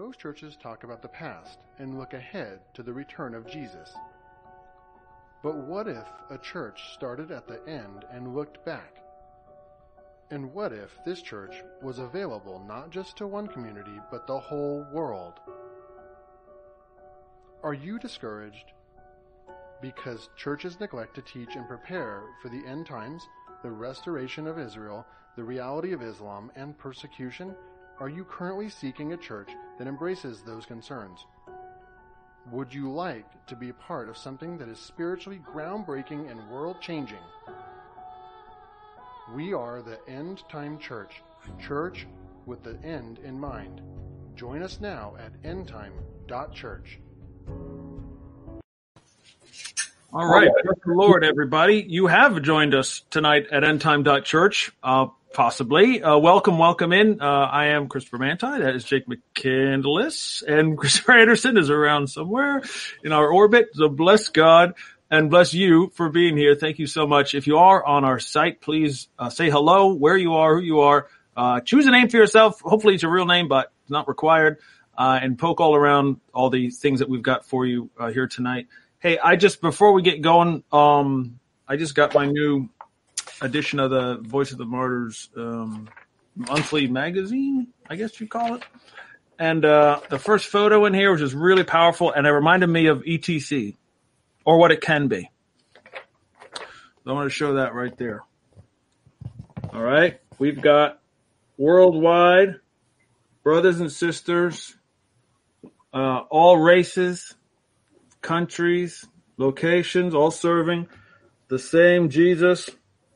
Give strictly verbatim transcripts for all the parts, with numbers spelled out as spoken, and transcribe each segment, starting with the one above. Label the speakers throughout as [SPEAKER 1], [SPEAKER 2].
[SPEAKER 1] Most churches talk about the past and look ahead to the return of Jesus. But what if a church started at the end and looked back? And what if this church was available not just to one community, but the whole world? Are you discouraged because churches neglect to teach and prepare for the end times, the restoration of Israel, the reality of Islam, and persecution? Are you currently seeking a church that embraces those concerns? Would you like to be a part of something that is spiritually groundbreaking and world-changing? We are the End Time Church, church with the end in mind. Join us now at end time dot church.
[SPEAKER 2] All right, praise the Lord, everybody. You have joined us tonight at end time dot church, uh, possibly. Uh, welcome, welcome in. Uh, I am Christopher Manti. That is Jake McCandless. And Christopher Anderson is around somewhere in our orbit. So bless God and bless you for being here. Thank you so much. If you are on our site, please uh, say hello, where you are, who you are. Uh, choose a name for yourself. Hopefully it's a real name, but it's not required. Uh, and poke all around all the things that we've got for you uh, here tonight. Hey, I just, before we get going, um, I just got my new edition of the Voice of the Martyrs um, monthly magazine, I guess you'd call it. And uh, the first photo in here was just really powerful, and it reminded me of E T C, or what it can be. So I want to show that right there. All right, we've got worldwide brothers and sisters, uh, all races, countries, locations, all serving the same Jesus.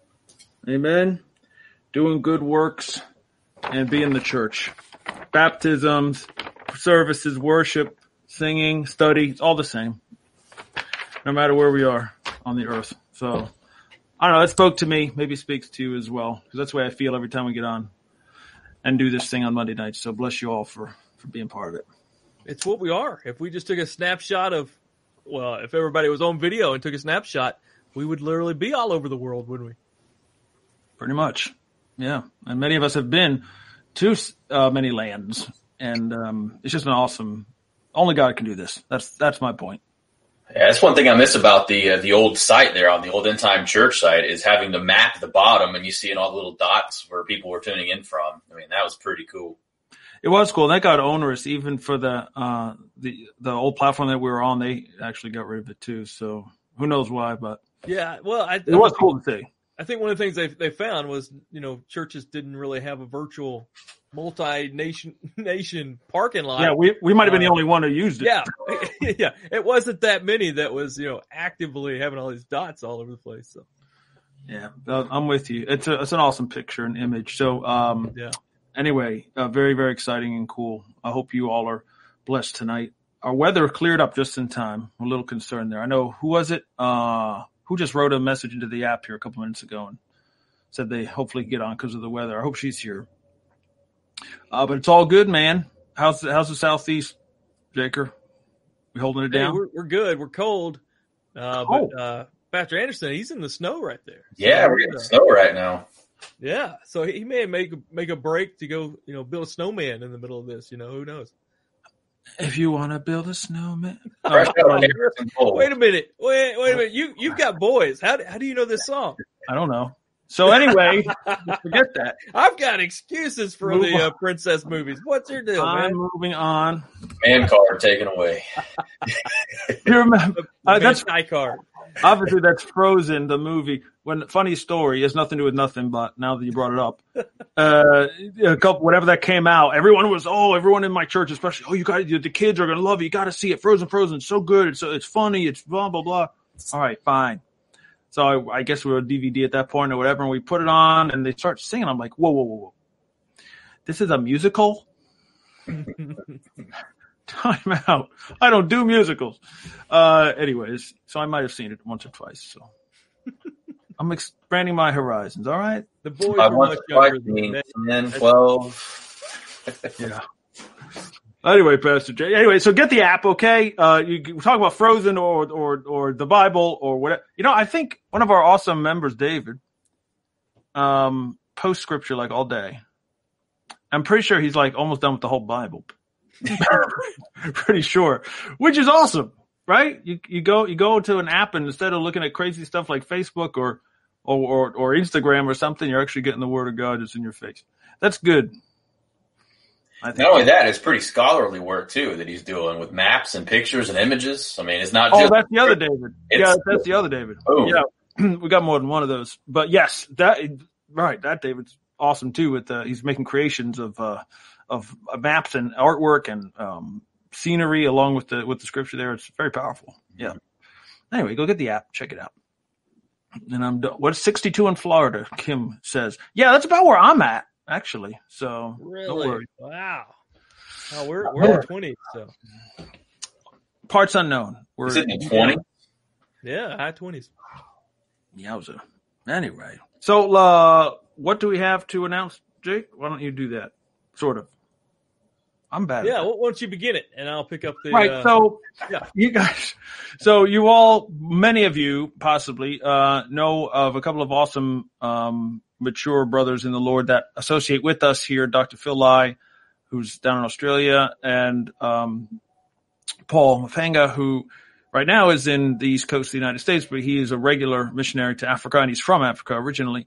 [SPEAKER 2] Amen. Doing good works and being the church. Baptisms, services, worship, singing, study, it's all the same. No matter where we are on the earth. So, I don't know, that spoke to me, maybe speaks to you as well. Because that's the way I feel every time we get on and do this thing on Monday nights. So bless you all for, for being part of it.
[SPEAKER 3] It's what we are. If we just took a snapshot of, well, if everybody was on video and took a snapshot, we would literally be all over the world, wouldn't we?
[SPEAKER 2] Pretty much. Yeah. And many of us have been to uh, many lands. And um, it's just an awesome, only God can do this. That's that's my point.
[SPEAKER 4] Yeah, that's one thing I miss about the uh, the old site there on the old End Time Church site is having the map at the bottom and you seeing all the little dots where people were tuning in from. I mean, that was pretty cool.
[SPEAKER 2] It was cool. That got onerous even for the uh, the the old platform that we were on. They actually got rid of it too. So who knows why? But
[SPEAKER 3] yeah, well, I,
[SPEAKER 2] it was cool to see.
[SPEAKER 3] I think one of the things they they found was, you know, churches didn't really have a virtual multi-nation nation parking lot.
[SPEAKER 2] Yeah, we we might have been uh, the only one who used it.
[SPEAKER 3] Yeah, yeah, it wasn't that many that was, you know, actively having all these dots all over the place. So
[SPEAKER 2] yeah, I'm with you. It's a it's an awesome picture and image. So um,
[SPEAKER 3] yeah.
[SPEAKER 2] Anyway, uh, very very exciting and cool. I hope you all are blessed tonight. Our weather cleared up just in time. I'm a little concerned there. I know who was it? Uh, who just wrote a message into the app here a couple minutes ago and said they hopefully get on because of the weather. I hope she's here. Uh, but it's all good, man. How's the, how's the Southeast, Jaker? We holding it down?
[SPEAKER 3] Hey, we're, we're good. We're cold. Uh,
[SPEAKER 2] cold.
[SPEAKER 3] But uh, Pastor Anderson, he's in the snow right there. So
[SPEAKER 4] yeah, we're getting uh, snow right now.
[SPEAKER 3] Yeah, so he may make make a break to go, you know, build a snowman in the middle of this. You know, who knows?
[SPEAKER 2] If you want to build a snowman.
[SPEAKER 4] Oh,
[SPEAKER 3] wait a minute. Wait, wait a minute. You you've got boys. How how do you know this song?
[SPEAKER 2] I don't know. So anyway, forget that.
[SPEAKER 3] I've got excuses for Move the uh, princess movies. What's your deal,
[SPEAKER 2] I'm
[SPEAKER 3] man?
[SPEAKER 2] moving on.
[SPEAKER 4] Man card taken away.
[SPEAKER 2] You remember? Uh, that's
[SPEAKER 3] my card.
[SPEAKER 2] Obviously, that's Frozen, the movie. When funny story, it has nothing to do with nothing. But now that you brought it up, uh, a couple whatever that came out, everyone was oh, everyone in my church, especially oh, you got the kids are gonna love it. You got to see it. Frozen, Frozen, it's so good. It's it's funny. It's blah blah blah. All right, fine. So I, I guess we were a D V D at that point or whatever, and we put it on, and they start singing. I'm like, whoa, whoa, whoa, whoa. This is a musical? Time out. I don't do musicals. Uh, anyways, so I might have seen it once or twice. So I'm expanding my horizons, all right?
[SPEAKER 3] The boys
[SPEAKER 4] I
[SPEAKER 3] are much younger than
[SPEAKER 4] ten, twelve
[SPEAKER 2] Yeah. Anyway, Pastor Jay. Anyway, so get the app, okay? Uh, you can talk about Frozen or or or the Bible or whatever. You know, I think one of our awesome members, David, um, posts scripture like all day. I'm pretty sure he's like almost done with the whole Bible. Pretty sure, which is awesome, right? You you go you go to an app, and instead of looking at crazy stuff like Facebook or or or, or Instagram or something, you're actually getting the Word of God just in your face. That's good. I think.
[SPEAKER 4] Not only that, it's pretty scholarly work too that he's doing with maps and pictures and images. I mean, it's not
[SPEAKER 2] Oh,
[SPEAKER 4] just.
[SPEAKER 2] that's the other David. Yeah, that's the other David.
[SPEAKER 4] Boom.
[SPEAKER 2] Yeah, we got more than one of those. But yes, that right. That David's awesome too. With uh, he's making creations of uh, of maps and artwork and um, scenery along with the with the scripture there. It's very powerful. Yeah. Anyway, go get the app. Check it out. And I'm done. What's sixty-two in Florida? Kim says. Yeah, that's about where I'm at. Actually, so
[SPEAKER 3] Really?
[SPEAKER 2] don't worry.
[SPEAKER 3] Wow. Oh, we're we're in the twenties, so
[SPEAKER 2] Parts unknown. We're
[SPEAKER 4] Is it in the twenty?
[SPEAKER 3] yeah, high twenties.
[SPEAKER 2] Yowza. Anyway, so uh, what do we have to announce, Jake? Why don't you do that? Sort of. I'm bad.
[SPEAKER 3] Yeah,
[SPEAKER 2] at
[SPEAKER 3] why don't you begin it, and I'll pick up the
[SPEAKER 2] that. Right.
[SPEAKER 3] Uh,
[SPEAKER 2] So,
[SPEAKER 3] yeah.
[SPEAKER 2] you guys. So you all, many of you possibly uh, know of a couple of awesome. Um, mature brothers in the Lord that associate with us here, Doctor Phil Lai, who's down in Australia, and um, Paul Mafanga, who right now is in the East Coast of the United States, but he is a regular missionary to Africa, and he's from Africa originally.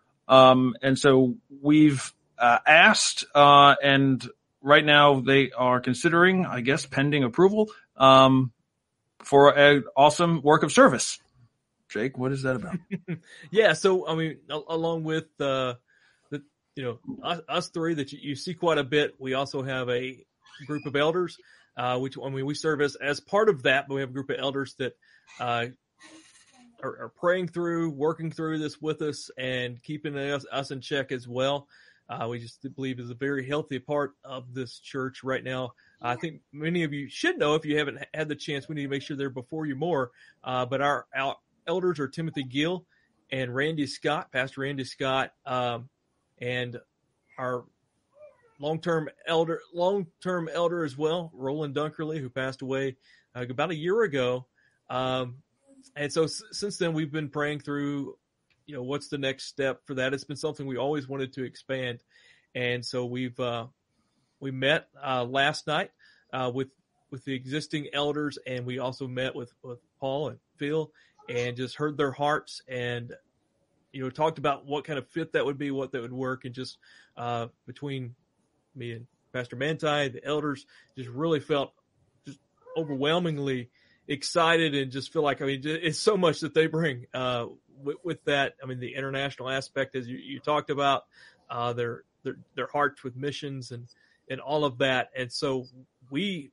[SPEAKER 2] Um, and so we've uh, asked, uh, and right now they are considering, I guess, pending approval, um, for an awesome work of service. Jake, what is that about?
[SPEAKER 3] Yeah, so I mean, a- along with uh, the you know us, us three that you, you see quite a bit, we also have a group of elders, uh, which I mean we serve as as part of that. But we have a group of elders that uh, are, are praying through, working through this with us, and keeping us us in check as well. Uh, we just believe is a very healthy part of this church right now. I think many of you should know if you haven't had the chance. We need to make sure they're before you more. Uh, but our, our elders are Timothy Gill and Randy Scott, Pastor Randy Scott, um, and our long-term elder, long-term elder as well, Roland Dunkerley, who passed away uh, about a year ago. Um, and so s- since then, we've been praying through, you know, what's the next step for that? It's been something we always wanted to expand. And so we've, uh, we met uh, last night uh, with, with the existing elders, and we also met with, with Paul and Phil, and just heard their hearts and, you know, talked about what kind of fit that would be, what that would work. And just uh, between me and Pastor Manti, the elders just really felt just overwhelmingly excited and just feel like, I mean, it's so much that they bring uh, with, with that. I mean, the international aspect, as you, you talked about, uh, their, their, their hearts with missions and, and all of that. And so we,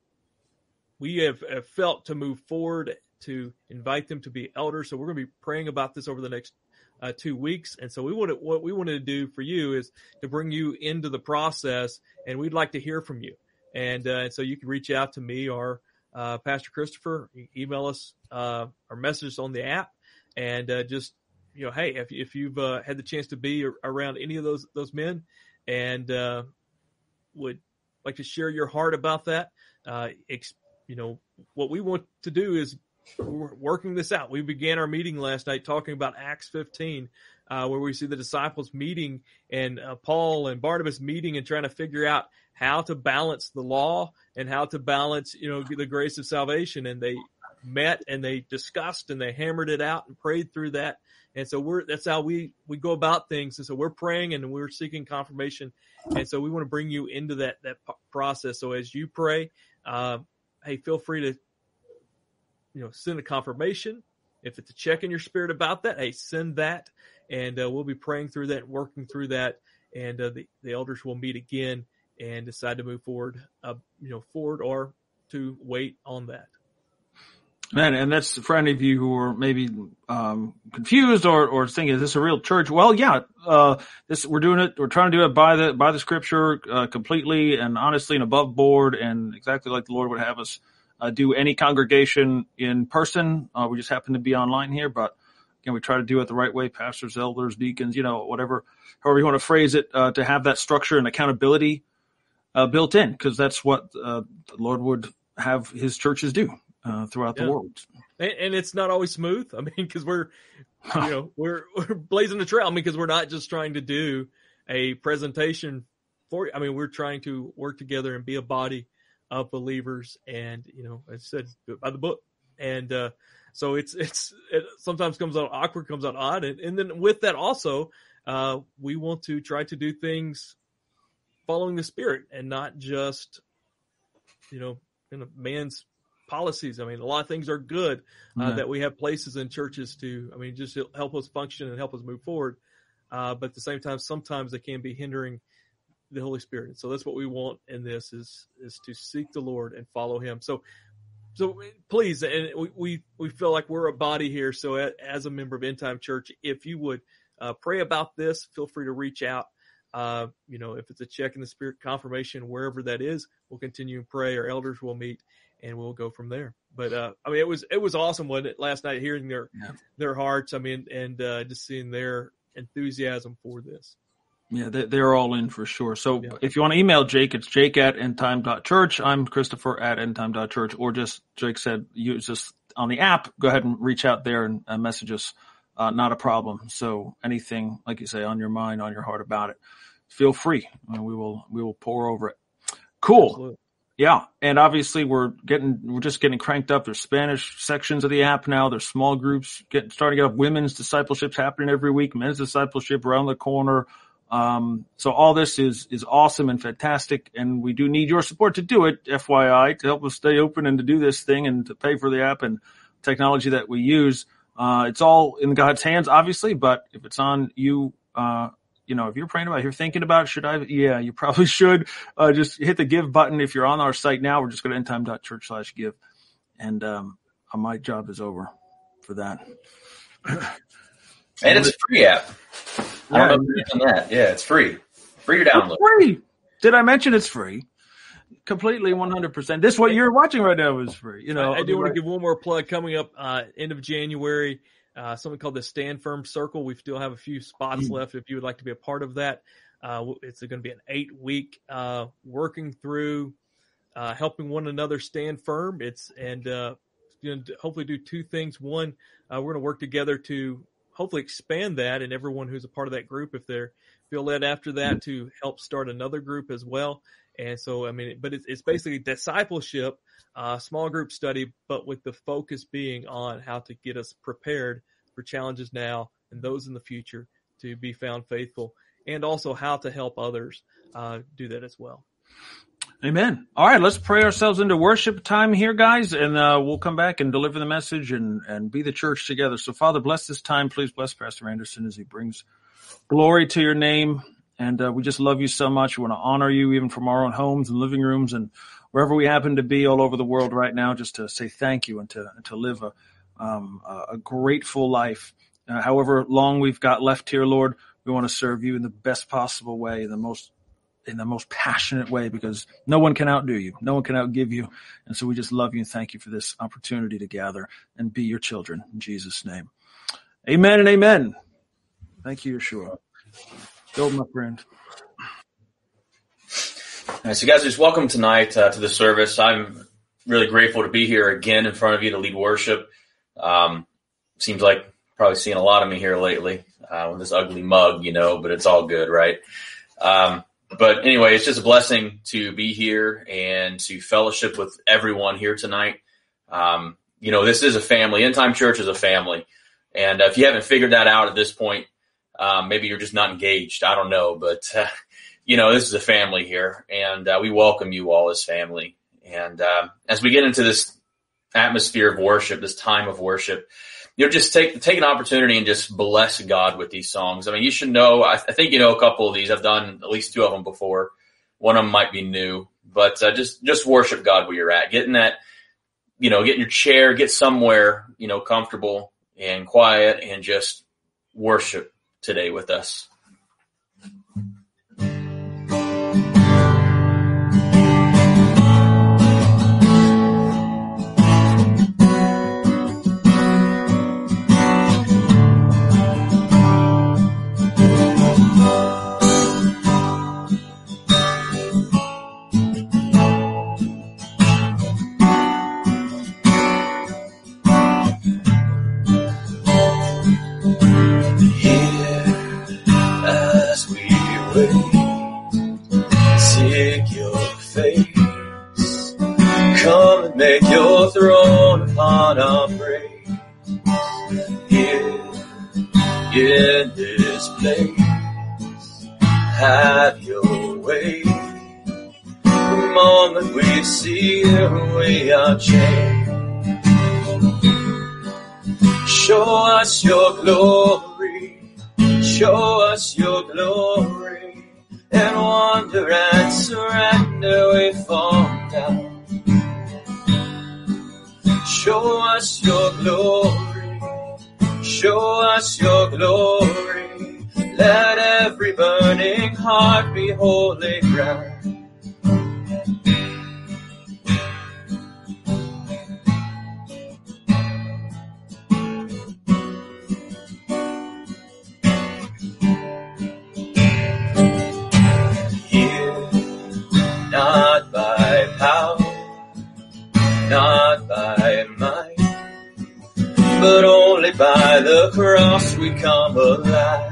[SPEAKER 3] we have, have felt to move forward to invite them to be elders. So we're going to be praying about this over the next uh, two weeks. And so we wanted, what we wanted to do for you is to bring you into the process, and we'd like to hear from you. And uh, so you can reach out to me or uh, Pastor Christopher, email us uh, or message us on the app, and uh, just, you know, hey, if, if you've uh, had the chance to be around any of those, those men and uh, would like to share your heart about that, uh, ex- you know, what we want to do is we're working this out. We began our meeting last night talking about Acts fifteen, uh, where we see the disciples meeting and uh, Paul and Barnabas meeting and trying to figure out how to balance the law and how to balance, you know, the grace of salvation. And they met and they discussed and they hammered it out and prayed through that. And so we're, that's how we, we go about things. And so we're praying and we're seeking confirmation. And so we want to bring you into that, that process. So as you pray, uh, hey, feel free to, you know, send a confirmation. If it's a check in your spirit about that, hey, send that. And uh, we'll be praying through that, working through that. And uh, the, the elders will meet again and decide to move forward, uh, you know, forward or to wait on that.
[SPEAKER 2] Man, and that's for any of you who are maybe um, confused or, or thinking, is this a real church? Well, yeah, uh, this we're doing it. We're trying to do it by the by the scripture uh, completely and honestly and above board and exactly like the Lord would have us uh, do any congregation in person. Uh, we just happen to be online here, but again, we try to do it the right way. Pastors, elders, deacons, you know, whatever, however you want to phrase it, uh, to have that structure and accountability uh, built in, because that's what uh, the Lord would have His churches do. Uh, throughout
[SPEAKER 3] yeah.
[SPEAKER 2] the world.
[SPEAKER 3] And, and it's not always smooth. I mean, because we're, you know, we're, we're blazing the trail. I mean, because we're not just trying to do a presentation for you. I mean, we're trying to work together and be a body of believers, and you know, as I said, do it by the book. And uh, so it's it's it sometimes comes out awkward, comes out odd, and, and then with that also, uh, we want to try to do things following the Spirit and not just, you know, kind of man's policies. I mean, a lot of things are good uh, yeah. that we have places in churches to, I mean, just help us function and help us move forward. Uh, but at the same time, sometimes they can be hindering the Holy Spirit. And so that's what we want in this is, is to seek the Lord and follow him. So, so please, and we, we, we feel like we're a body here. So as a member of End Time Church, if you would uh, pray about this, feel free to reach out. Uh, you know, if it's a check in the Spirit confirmation, wherever that is, we'll continue to pray. Our elders will meet and we'll go from there. But, uh, I mean, it was, it was awesome, wasn't it, last night, hearing their, yeah. their hearts. I mean, and, uh, just seeing their enthusiasm for this.
[SPEAKER 2] Yeah, they're all in for sure. So
[SPEAKER 3] yeah.
[SPEAKER 2] if you want to email Jake, it's jake at endtime dot church. I'm Christopher at endtime dot church, or just, Jake said, use this on the app. Go ahead and reach out there and uh, message us. Uh, not a problem. So anything, like you say, on your mind, on your heart about it, feel free. I mean, we will, we will pour over it. Cool.
[SPEAKER 3] Absolutely.
[SPEAKER 2] Yeah. And obviously we're getting, we're just getting cranked up. There's Spanish sections of the app now. There's small groups getting, starting to get up. Women's discipleship's happening every week. Men's discipleship around the corner. Um, so all this is, is awesome and fantastic. And we do need your support to do it, F Y I, to help us stay open and to do this thing and to pay for the app and technology that we use. Uh, it's all in God's hands, obviously, but if it's on you, uh, you know, if you're praying about it, you're thinking about it, should I? Yeah, you probably should. Uh, just hit the give button. If you're on our site now, we're just going to endtime dot church slash give. And, um, my job is over for that.
[SPEAKER 4] And it's a free app. I don't know if you mentioned that. Yeah, it's free. Free to download.
[SPEAKER 2] It's free. Did I mention it's free? Completely one hundred percent. This, what you're watching right now, is free. You know,
[SPEAKER 3] I, I do want to give one more plug coming up, uh, end of January, uh, something called the Stand Firm Circle. We still have a few spots mm-hmm. left if you would like to be a part of that. Uh, it's going to be an eight week, uh, working through, uh, helping one another stand firm. It's, and, uh, going to hopefully do two things. One, uh, we're going to work together to hopefully expand that, and everyone who's a part of that group, if they're feel led after that, to help start another group as well. And so, I mean, but it's, it's basically discipleship, uh, small group study, but with the focus being on how to get us prepared for challenges now and those in the future to be found faithful, and also how to help others uh, do that as well.
[SPEAKER 2] Amen. All right, let's pray ourselves into worship time here, guys, and uh, we'll come back and deliver the message and, and be the church together. So, Father, bless this time. Please bless Pastor Anderson as he brings glory to your name. And uh, we just love you so much. We want to honor you even from our own homes and living rooms and wherever we happen to be all over the world right now, just to say thank you and to, to live a, um, a grateful life. Uh, however long we've got left here, Lord, we want to serve you in the best possible way, in the most in the most passionate way, because no one can outdo you. No one can outgive you. And so we just love you and thank you for this opportunity to gather and be your children in Jesus' name. Amen and amen. Thank you, Yeshua. Go, my friend.
[SPEAKER 4] All right, so guys, just welcome tonight uh, to the service. I'm really grateful to be here again in front of you to lead worship. Um, seems like probably seeing a lot of me here lately uh, with this ugly mug, you know, but it's all good, right? Um, but anyway, it's just a blessing to be here and to fellowship with everyone here tonight. Um, you know, this is a family. End Time Church is a family. And uh, if you haven't figured that out at this point, um, maybe you're just not engaged. I don't know. But, uh, you know, this is a family here. And uh, we welcome you all as family. And uh, as we get into this atmosphere of worship, this time of worship, you know, just take take an opportunity and just bless God with these songs. I mean, you should know, I, I think you know a couple of these. I've done at least two of them before. One of them might be new. But uh, just, just worship God where you're at. Get in that, you know, get in your chair, get somewhere, you know, comfortable and quiet, and just worship today with us. Come and make your throne upon our praise. Here in this place, have your way. The moment we see you, we are changed. Show us your glory, show us your glory. In wonder and surrender we fall down. Show us your glory, show us your glory. Let every burning heart be holy ground. Here, not by power, not by might, but only by the cross we come alive.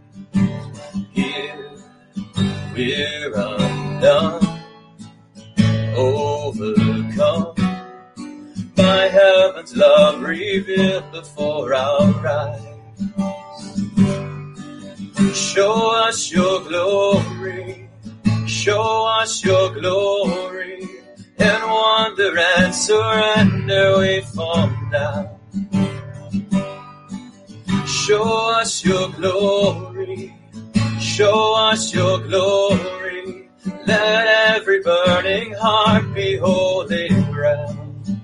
[SPEAKER 4] Here we're undone, overcome by heaven's love revealed before our eyes. Show us your glory, show us your glory. In wonder and surrender we fall down. Show us your glory, show us your glory. Let every burning heart be holy ground.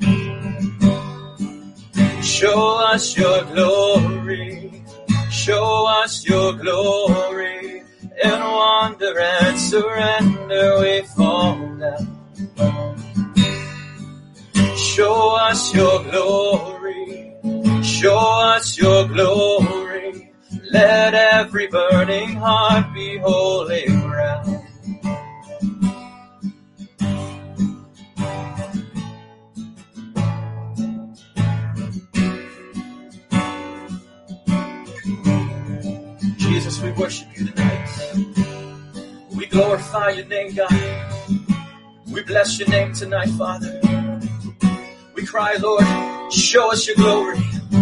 [SPEAKER 4] Show us your glory, show us your glory. In wonder and surrender we fall down. Show us your glory, show us your glory. Let every burning heart be holy ground. Jesus, we worship you tonight. We glorify your name, God. We bless your name tonight, Father. We cry, Lord, show us your glory.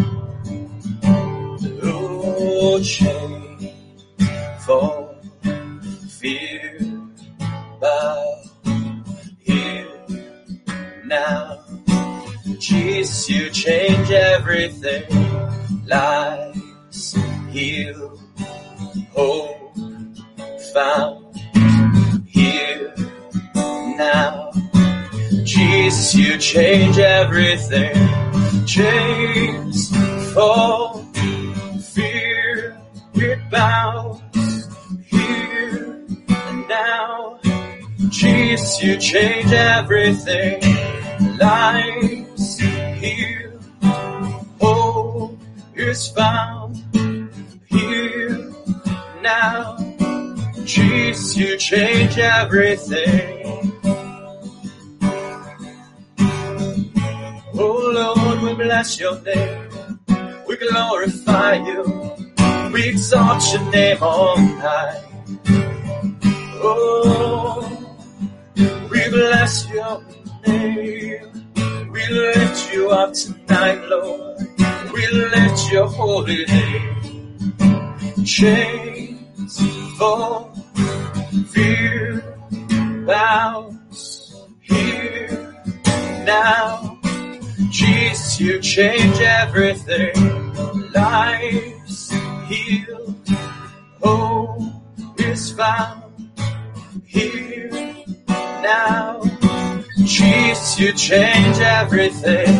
[SPEAKER 4] Oh, chain, fall, fear, bow, here, now. Jesus, you change everything. Lives, heal, hope, found, here, now. Jesus, you change everything. Chains fall, fear, it bows, here and now. Jesus, you change everything. Lives heal, hope is found, here now. Jesus, you change everything. Oh Lord, we bless your name. We glorify you. We exalt your name on high. Oh, we bless your name. We lift you up tonight, Lord. We lift your holy name. Chains fall, fear bows, here now. Jesus, you change everything. Lives healed, hope is found, here now. Jesus, you change everything.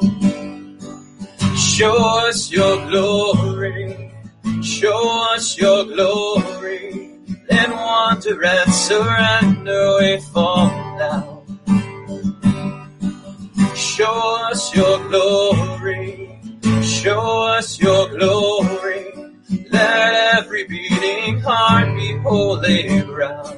[SPEAKER 4] Show us your glory, show us your glory. In wonder and surrender we fall down. Show us your glory, show us your glory. Let every beating heart be holy ground.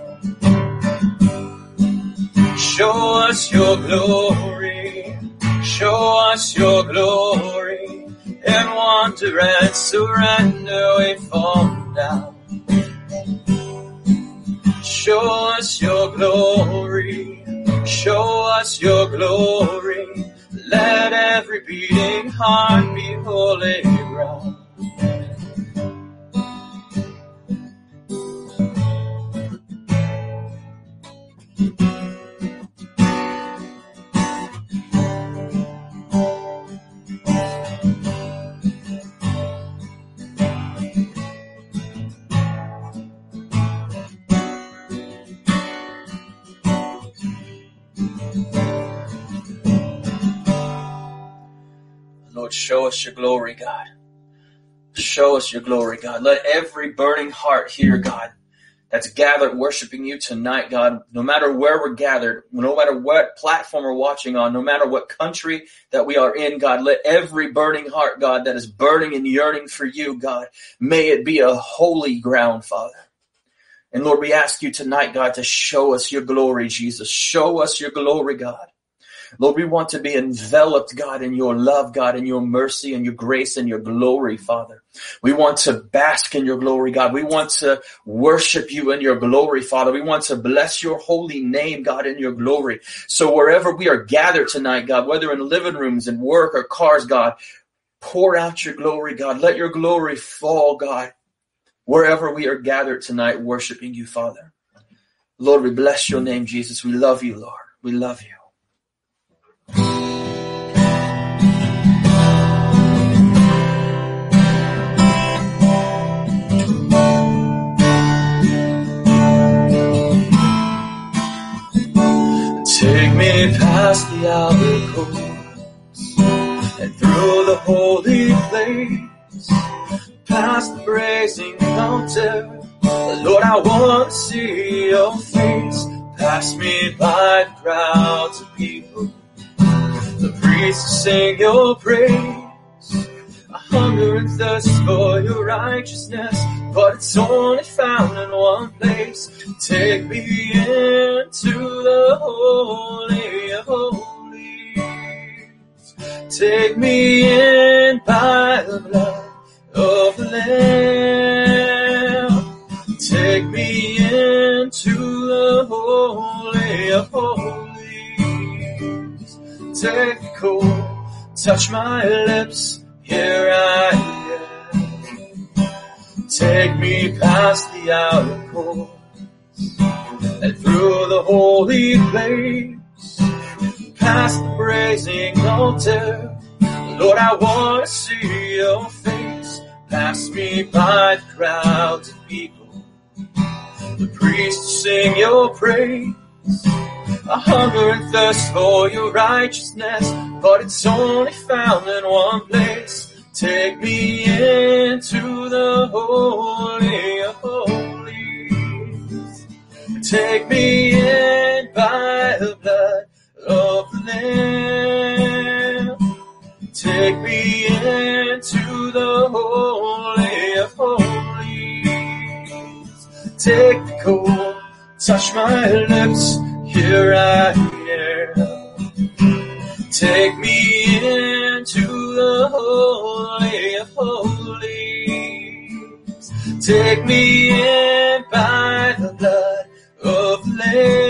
[SPEAKER 4] Show us your glory, show us your glory. In wonder and surrender we fall down. Show us your glory, show us your glory. Let every beating heart be holy ground. Lord, show us your glory, God. Show us your glory, God. Let every burning heart here, God, that's gathered worshiping you tonight, God, no matter where we're gathered, no matter what platform we're watching on, no matter what country that we are in, God, let every burning heart, God, that is burning and yearning for you, God, may it be a holy ground, Father. And Lord, we ask you tonight, God, to show us your glory, Jesus. Show us your glory, God. Lord, we want to be enveloped, God, in your love, God, in your mercy and your grace and your glory, Father. We want to bask in your glory, God. We want to worship you in your glory, Father. We want to bless your holy name, God, in your glory. So wherever we are gathered tonight, God, whether in living rooms and work or cars, God, pour out your glory, God. Let your glory fall, God, wherever we are gathered tonight worshiping you, Father. Lord, we bless your name, Jesus. We love you, Lord. We love you. Take me past the outer courts and through the holy place, past the brazen altar. Lord, I want to see your face. Pass me by the crowds of people, the priests sing your praise. I hunger and thirst for your righteousness, but it's only found in one place. Take me into the holy of holies. Take me in by the blood of the Lamb. Take me into the holy of holies. Take the cold, touch my lips, here I am. Take me past the outer courts and through the holy place, past the brazen altar. Lord, I want to see your face. Pass me by the crowds of people, the priests sing your praise. I hunger and thirst for your righteousness, but it's only found in one place. Take me into the holy of holies. Take me in by the blood of the Lamb. Take me into the holy of holies. Take the cold, touch my lips, here I am. Take me into the holy of holies. Take me in by the blood of the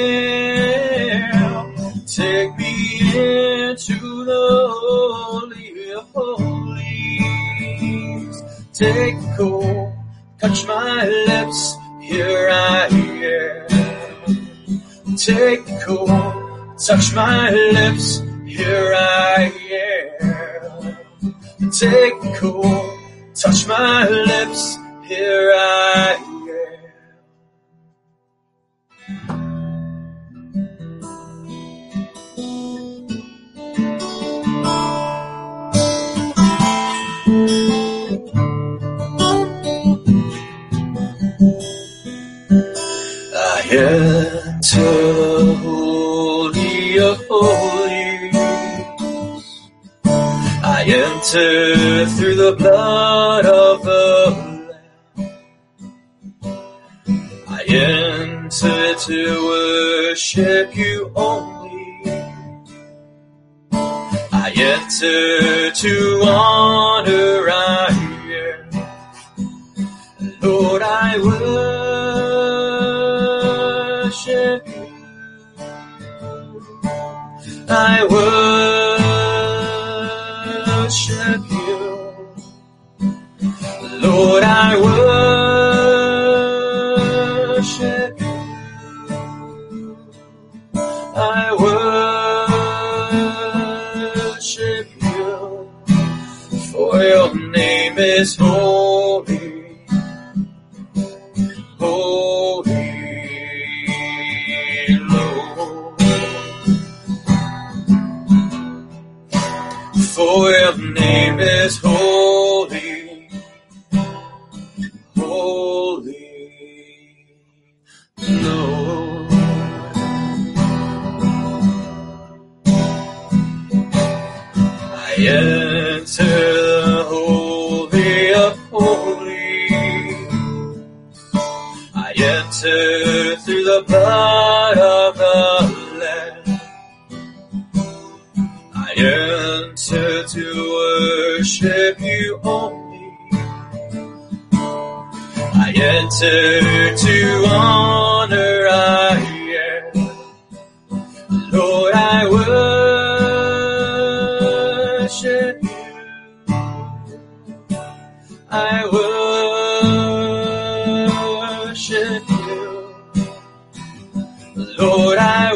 [SPEAKER 4] Lamb. Take me into the holy of holies. Take the cold, touch my lips, here I am. Take the cold, touch my lips, here I am. Take the cold, touch my lips, here I am. I enter the holy of holies. I enter through the blood of the Lamb. I enter to worship you only. I enter to honor I am. Lord, I worship you. worship you. Lord, I worship you. I worship you. For your name is holy. Holy, Lord. For your name is holy, holy, Lord. I enter the holy of holies. I enter through the blood of the Lamb. I enter to worship you only. I enter to honor I am. Lord, I worship you. I worship you. Lord, I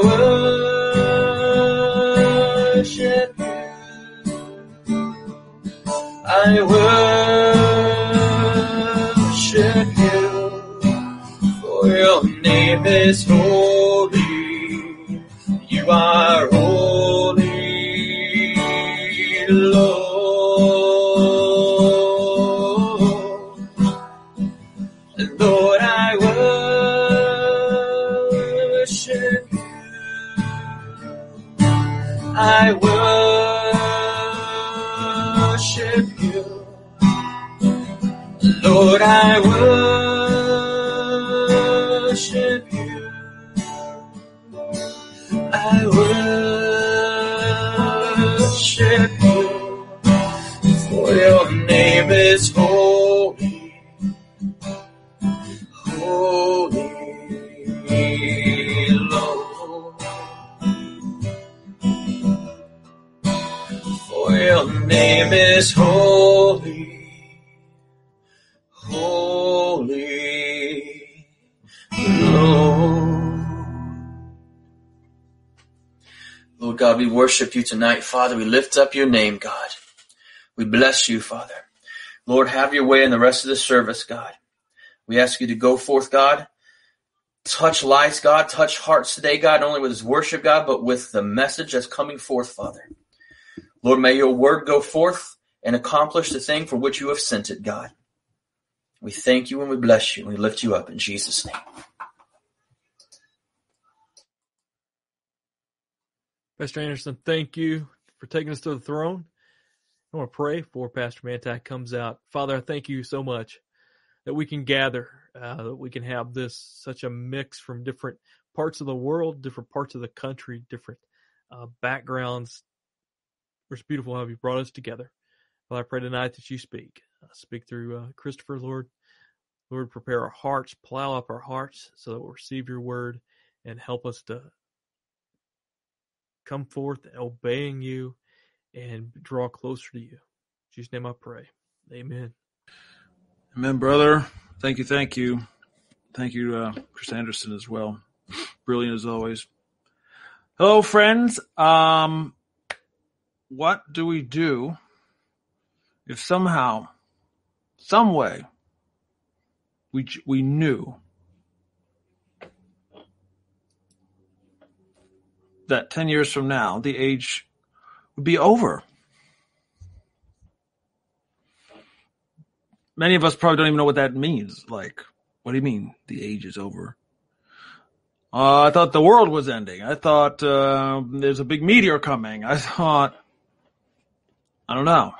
[SPEAKER 4] worship you. I worship you. For your name is holy. You are holy, Lord. Lord, I worship you. I worship you. Lord, I worship you. I worship you. For your name is holy. Holy, Lord. For your name is holy, holy, Lord. Lord God, we worship you tonight, Father. We lift up your name, God. We bless you, Father. Lord, have your way in the rest of the service, God. We ask you to go forth, God. Touch lives, God. Touch hearts today, God, not only with his worship, God, but with the message that's coming forth, Father. Lord, may your word go forth and accomplish the thing for which you have sent it, God. We thank you and we bless you and we lift you up in Jesus' name.
[SPEAKER 3] Pastor Anderson, thank you for taking us to the throne. I want to pray before Pastor Manti comes out. Father, I thank you so much that we can gather, uh, that we can have this such a mix from different parts of the world, different parts of the country, different uh, backgrounds. It's beautiful how you brought us together. Well, I pray tonight that you speak. Uh, speak through uh, Christopher, Lord. Lord, prepare our hearts, plow up our hearts so that we'll receive your word and help us to come forth obeying you and draw closer to you. In Jesus' name I pray. Amen.
[SPEAKER 2] Amen, brother. Thank you, thank you. Thank you, uh, Chris Anderson, as well. Brilliant as always. Hello, friends. Um, what do we do if somehow, some way, we we knew that ten years from now, the age would be over? Many of us probably don't even know what that means. Like, what do you mean the age is over? Uh, I thought the world was ending. I thought uh, there's a big meteor coming. I thought, I don't know.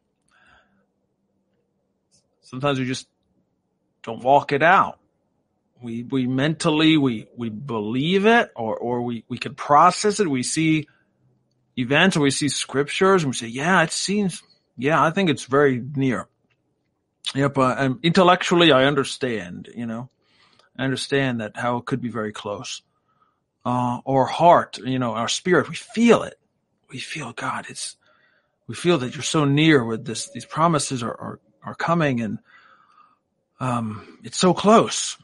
[SPEAKER 2] Sometimes we just don't walk it out. We we mentally, we, we believe it, or, or we, we can process it. We see events or we see scriptures and we say, yeah, it seems, yeah, I think it's very near. Yep, uh, and intellectually I understand, you know. I understand that how it could be very close. Uh, or heart, you know, our spirit, we feel it. we feel, God, it's, we feel that you're so near with this, these promises are, are, are coming, and um, it's so close.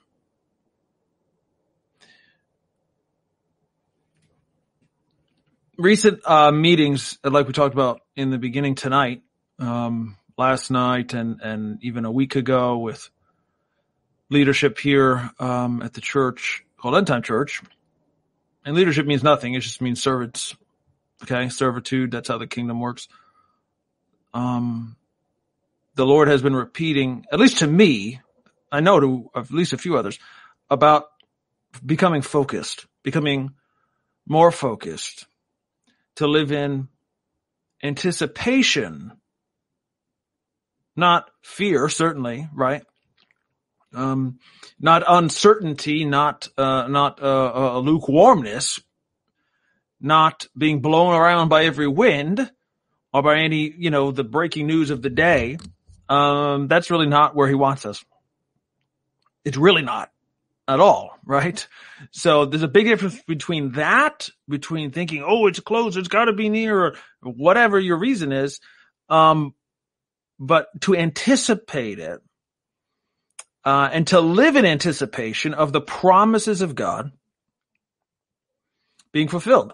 [SPEAKER 2] Recent uh, meetings, like we talked about in the beginning tonight, um, last night, and, and even a week ago with leadership here um, at the church called End Time Church. And leadership means nothing. It just means servants. Okay, servitude. That's how the kingdom works. Um, the Lord has been repeating, at least to me, I know to at least a few others, about becoming focused, becoming more focused, to live in anticipation, not fear, certainly, right? Um, not uncertainty, not uh, not uh, uh, lukewarmness, not being blown around by every wind or by any, you know, the breaking news of the day. Um, that's really not where he wants us. It's really not at all, right? So there's a big difference between that, between thinking, oh, it's close, it's got to be near, or whatever your reason is, um, but to anticipate it, uh, and to live in anticipation of the promises of God being fulfilled.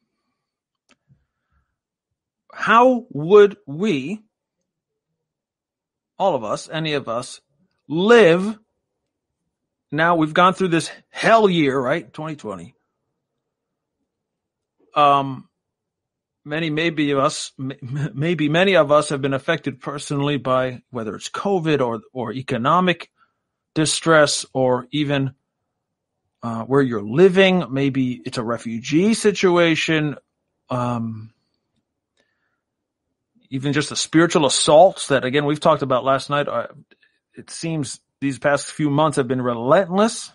[SPEAKER 2] How would we, all of us, any of us, live? Now we've gone through this hell year, right? twenty twenty. Um, many, maybe of us, maybe many of us have been affected personally by whether it's COVID or, or economic distress, or even uh, where you're living. Maybe it's a refugee situation. Um, even just the spiritual assaults that, again, we've talked about last night. Uh, it seems these past few months have been relentless,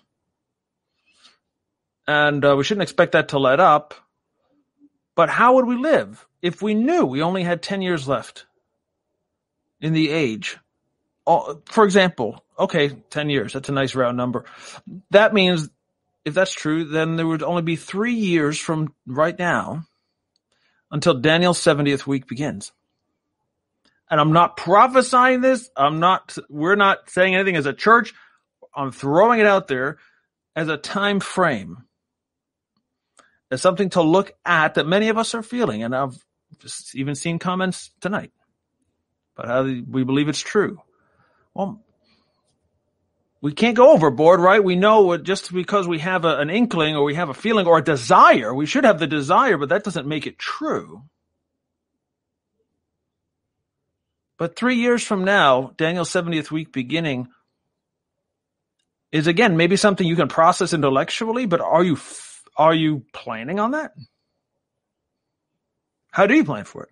[SPEAKER 2] and uh, we shouldn't expect that to let up. But how would we live if we knew we only had ten years left in the age? Oh, for example, okay, ten years, that's a nice round number. That means, if that's true, then there would only be three years from right now until Daniel's seventieth week begins. And I'm not prophesying this. I'm not, we're not saying anything as a church. I'm throwing it out there as a time frame, as something to look at that many of us are feeling. And I've just even seen comments tonight about how we believe it's true. Well, we can't go overboard, right? We know just because we have a, an inkling, or we have a feeling, or a desire, we should have the desire, but that doesn't make it true. But three years from now, Daniel's seventieth week beginning is, again, maybe something you can process intellectually, but are you are you planning on that? How do you plan for it?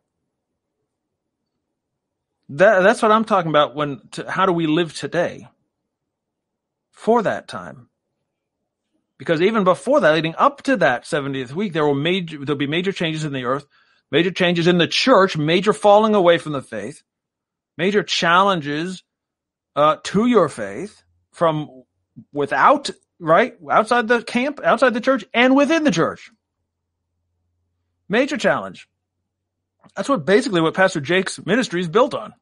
[SPEAKER 2] That, that's what I'm talking about. When to, how do we live today for that time? Because even before that, leading up to that seventieth week, there will major there'll be major changes in the earth, major changes in the church, major falling away from the faith, major challenges uh, to your faith from without, right, outside the camp, outside the church, and within the church. Major challenge. That's what basically what Pastor Jake's ministry is built on.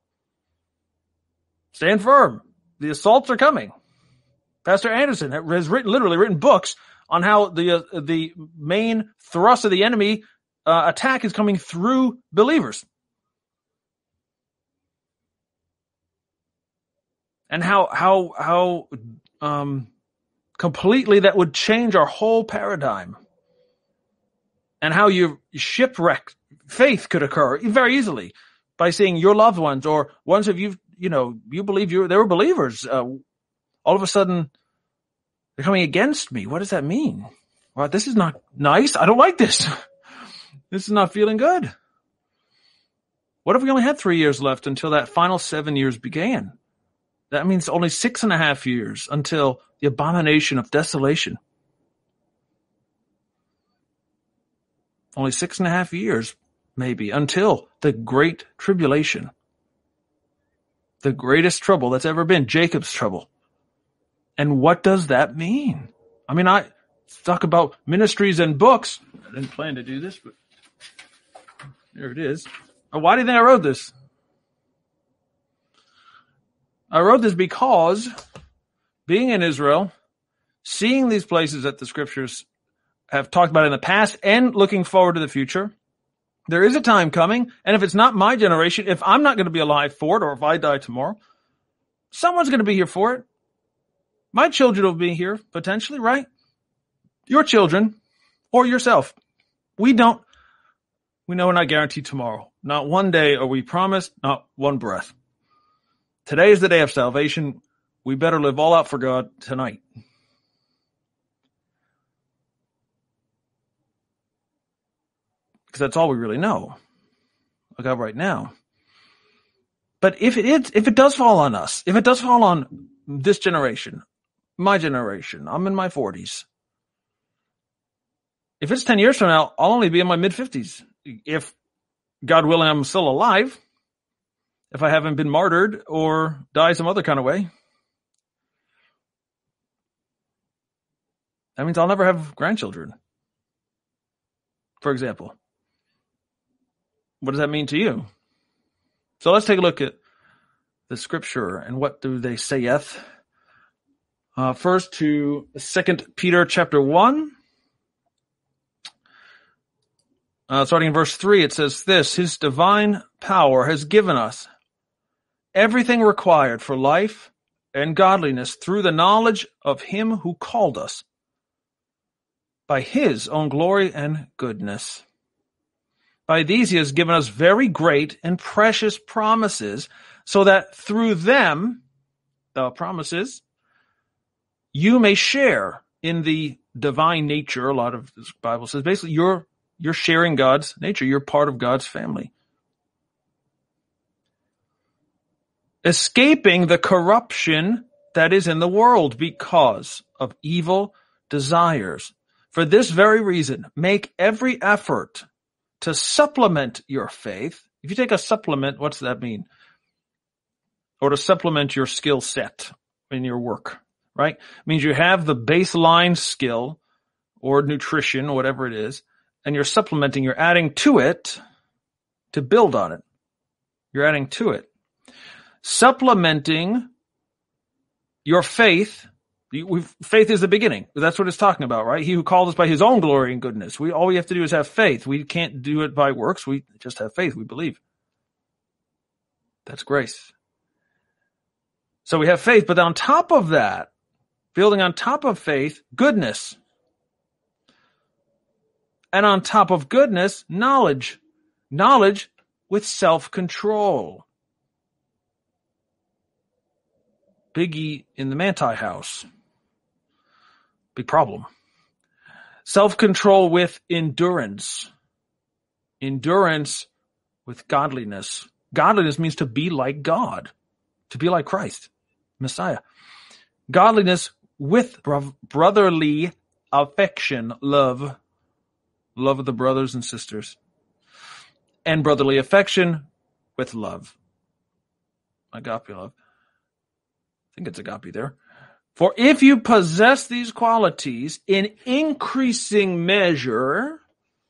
[SPEAKER 2] Stand firm. The assaults are coming. Pastor Anderson has written, literally written books on how the uh, the main thrust of the enemy uh, attack is coming through believers. And how how how um, completely that would change our whole paradigm, and how your shipwreck faith could occur very easily by seeing your loved ones or ones of you you know you believe you they were believers. Uh, all of a sudden, they're coming against me. What does that mean? Well, this is not nice. I don't like this. This is not feeling good. What if we only had three years left until that final seven years began? That means only six and a half years until the abomination of desolation. Only six and a half years, maybe, until the great tribulation. The greatest trouble that's ever been, Jacob's trouble. And what does that mean? I mean, I talk about ministries and books. I didn't plan to do this, but Here it is. Why do you think I wrote this? I wrote this because being in Israel, seeing these places that the scriptures have talked about in the past and looking forward to the future, there is a time coming, and if it's not my generation, if I'm not going to be alive for it, or if I die tomorrow, someone's going to be here for it. My children will be here, potentially, right? Your children, or yourself. We don't, we know we're not guaranteed tomorrow. Not one day are we promised, not one breath. Today is the day of salvation. We better live all out for God tonight. Because that's all we really know about right now. But if it is, if it does fall on us, if it does fall on this generation, my generation, I'm in my forties. If it's ten years from now, I'll only be in my mid-fifties. If, God willing, I'm still alive, if I haven't been martyred or die some other kind of way, that means I'll never have grandchildren, for example. What does that mean to you? So let's take a look at the scripture and what do they saith. Uh, first to Second Peter chapter one. Uh, starting in verse three, it says this: His divine power has given us everything required for life and godliness through the knowledge of him who called us by his own glory and goodness. By these he has given us very great and precious promises, so that through them, the promises, you may share in the divine nature. A lot of the Bible says basically you're you're sharing God's nature. You're part of God's family. Escaping the corruption that is in the world because of evil desires. For this very reason, make every effort to supplement your faith. If you take a supplement, what's that mean? Or to supplement your skill set in your work, right? It means you have the baseline skill or nutrition or whatever it is, and you're supplementing, you're adding to it to build on it. You're adding to it. Supplementing your faith. We've, faith is the beginning. That's what it's talking about, right? He who called us by his own glory and goodness. We all we have to do is have faith. We can't do it by works. We just have faith. We believe. That's grace. So we have faith, but on top of that, building on top of faith, goodness. And on top of goodness, knowledge. Knowledge with self-control. Biggie in the Manti house. Big problem. Self-control with endurance. Endurance with godliness. Godliness means to be like God. To be like Christ, Messiah. Godliness with bro- brotherly affection, love. Love of the brothers and sisters. And brotherly affection with love. Agape love. I think it's agape there. For if you possess these qualities in increasing measure,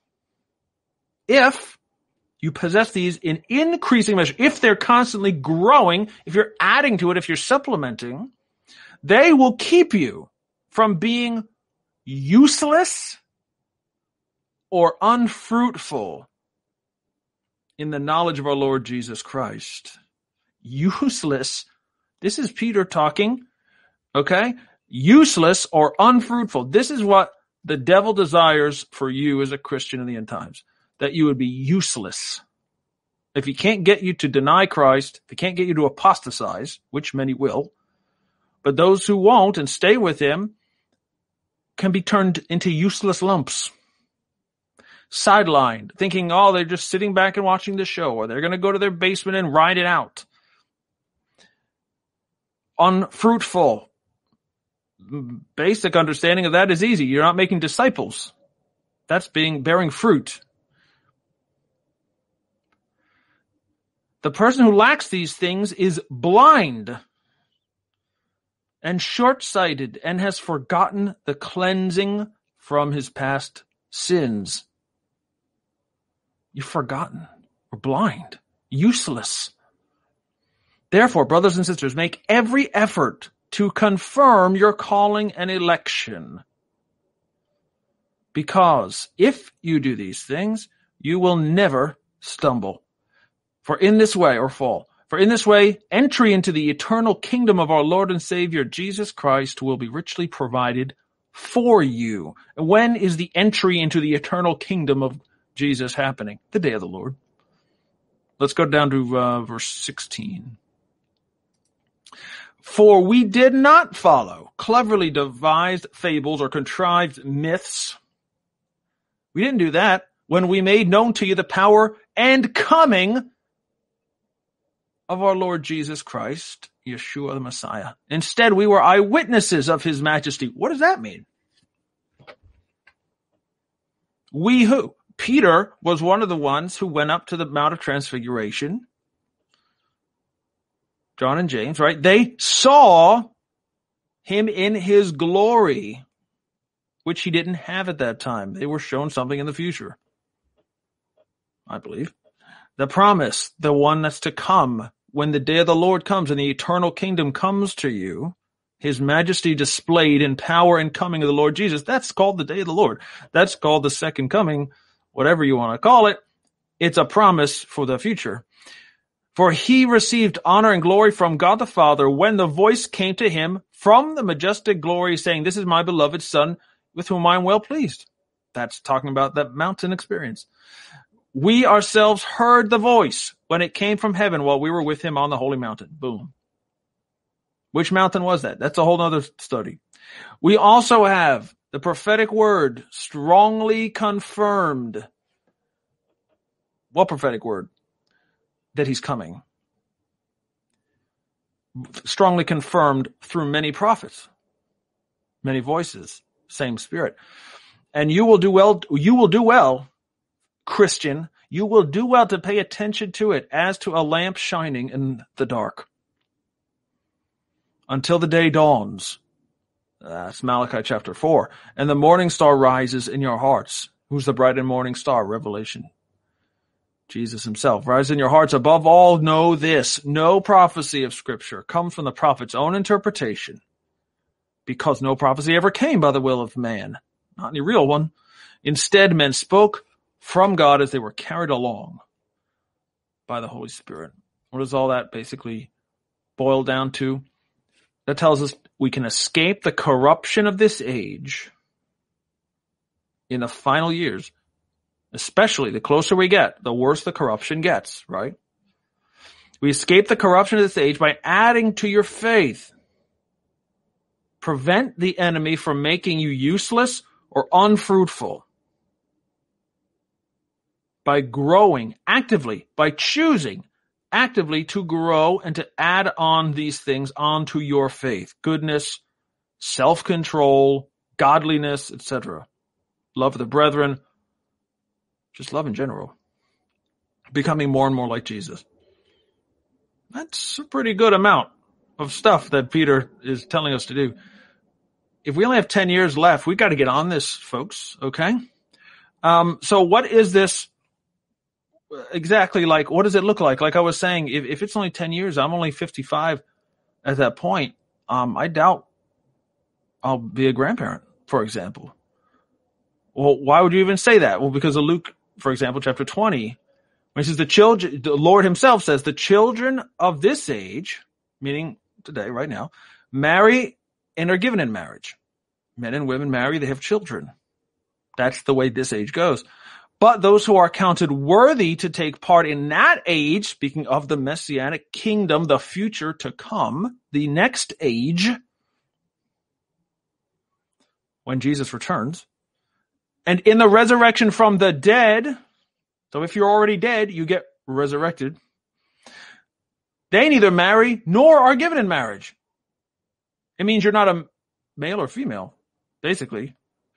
[SPEAKER 2] if you possess these in increasing measure, if they're constantly growing, if you're adding to it, if you're supplementing, they will keep you from being useless or unfruitful in the knowledge of our Lord Jesus Christ. Useless. This is Peter talking, okay? Useless or unfruitful. This is what the devil desires for you as a Christian in the end times, that you would be useless. If he can't get you to deny Christ, if he can't get you to apostatize, which many will, but those who won't and stay with him can be turned into useless lumps. Sidelined, thinking, oh, they're just sitting back and watching the show, or they're going to go to their basement and ride it out. Unfruitful. Basic understanding of that is easy. You're not making disciples. That's being bearing fruit. The person who lacks these things is blind and short-sighted and has forgotten the cleansing from his past sins. You've forgotten. blind, useless. Therefore, brothers and sisters, make every effort to confirm your calling and election. Because if you do these things, you will never stumble. For in this way, or fall, for in this way, entry into the eternal kingdom of our Lord and Savior, Jesus Christ, will be richly provided for you. When is the entry into the eternal kingdom of Jesus happening? The day of the Lord. Let's go down to uh, verse sixteen. For we did not follow cleverly devised fables or contrived myths. We didn't do that when we made known to you the power and coming of our Lord Jesus Christ, Yeshua the Messiah. Instead, we were eyewitnesses of his majesty. What does that mean? We who? Peter was one of the ones who went up to the Mount of Transfiguration. John and James, right? They saw him in his glory, which he didn't have at that time. They were shown something in the future, I believe. The promise, the one that's to come, when the day of the Lord comes and the eternal kingdom comes to you, his majesty displayed in power and coming of the Lord Jesus. That's called the day of the Lord. That's called the second coming, whatever you want to call it. It's a promise for the future. For he received honor and glory from God the Father when the voice came to him from the majestic glory saying, this is my beloved Son with whom I am well pleased. That's talking about that mountain experience. We ourselves heard the voice when it came from heaven while we were with him on the holy mountain. Boom. Which mountain was that? That's a whole other study. We also have the prophetic word strongly confirmed. What prophetic word? That he's coming. Strongly confirmed through many prophets, many voices, same Spirit. And you will do well, you will do well, Christian, you will do well to pay attention to it as to a lamp shining in the dark until the day dawns. That's Malachi chapter four. And the morning star rises in your hearts. Who's the bright and morning star? Revelation. Jesus himself. Rise in your hearts. Above all, know this. No prophecy of Scripture comes from the prophet's own interpretation, because no prophecy ever came by the will of man. Not any real one. Instead, men spoke from God as they were carried along by the Holy Spirit. What does all that basically boil down to? That tells us we can escape the corruption of this age in the final years. Especially the closer we get, the worse the corruption gets, right? We escape the corruption of this age by adding to your faith. Prevent the enemy from making you useless or unfruitful. By growing actively, by choosing actively to grow and to add on these things onto your faith. Goodness, self-control, godliness, et cetera. Love of the brethren. Just love in general. Becoming more and more like Jesus. That's a pretty good amount of stuff that Peter is telling us to do. If we only have ten years left, we've got to get on this, folks, okay? Um, so what is this exactly like? What does it look like? Like I was saying, if, if it's only ten years, I'm only fifty-five at that point. Um, I doubt I'll be a grandparent, for example. Well, why would you even say that? Well, because of Luke, for example, chapter twenty, when he says the children, the Lord himself says, the children of this age, meaning today, right now, marry and are given in marriage. Men and women marry, they have children. That's the way this age goes. But those who are counted worthy to take part in that age, speaking of the Messianic kingdom, the future to come, the next age, when Jesus returns, and in the resurrection from the dead, so if you're already dead, you get resurrected, they neither marry nor are given in marriage. It means you're not a male or female, basically.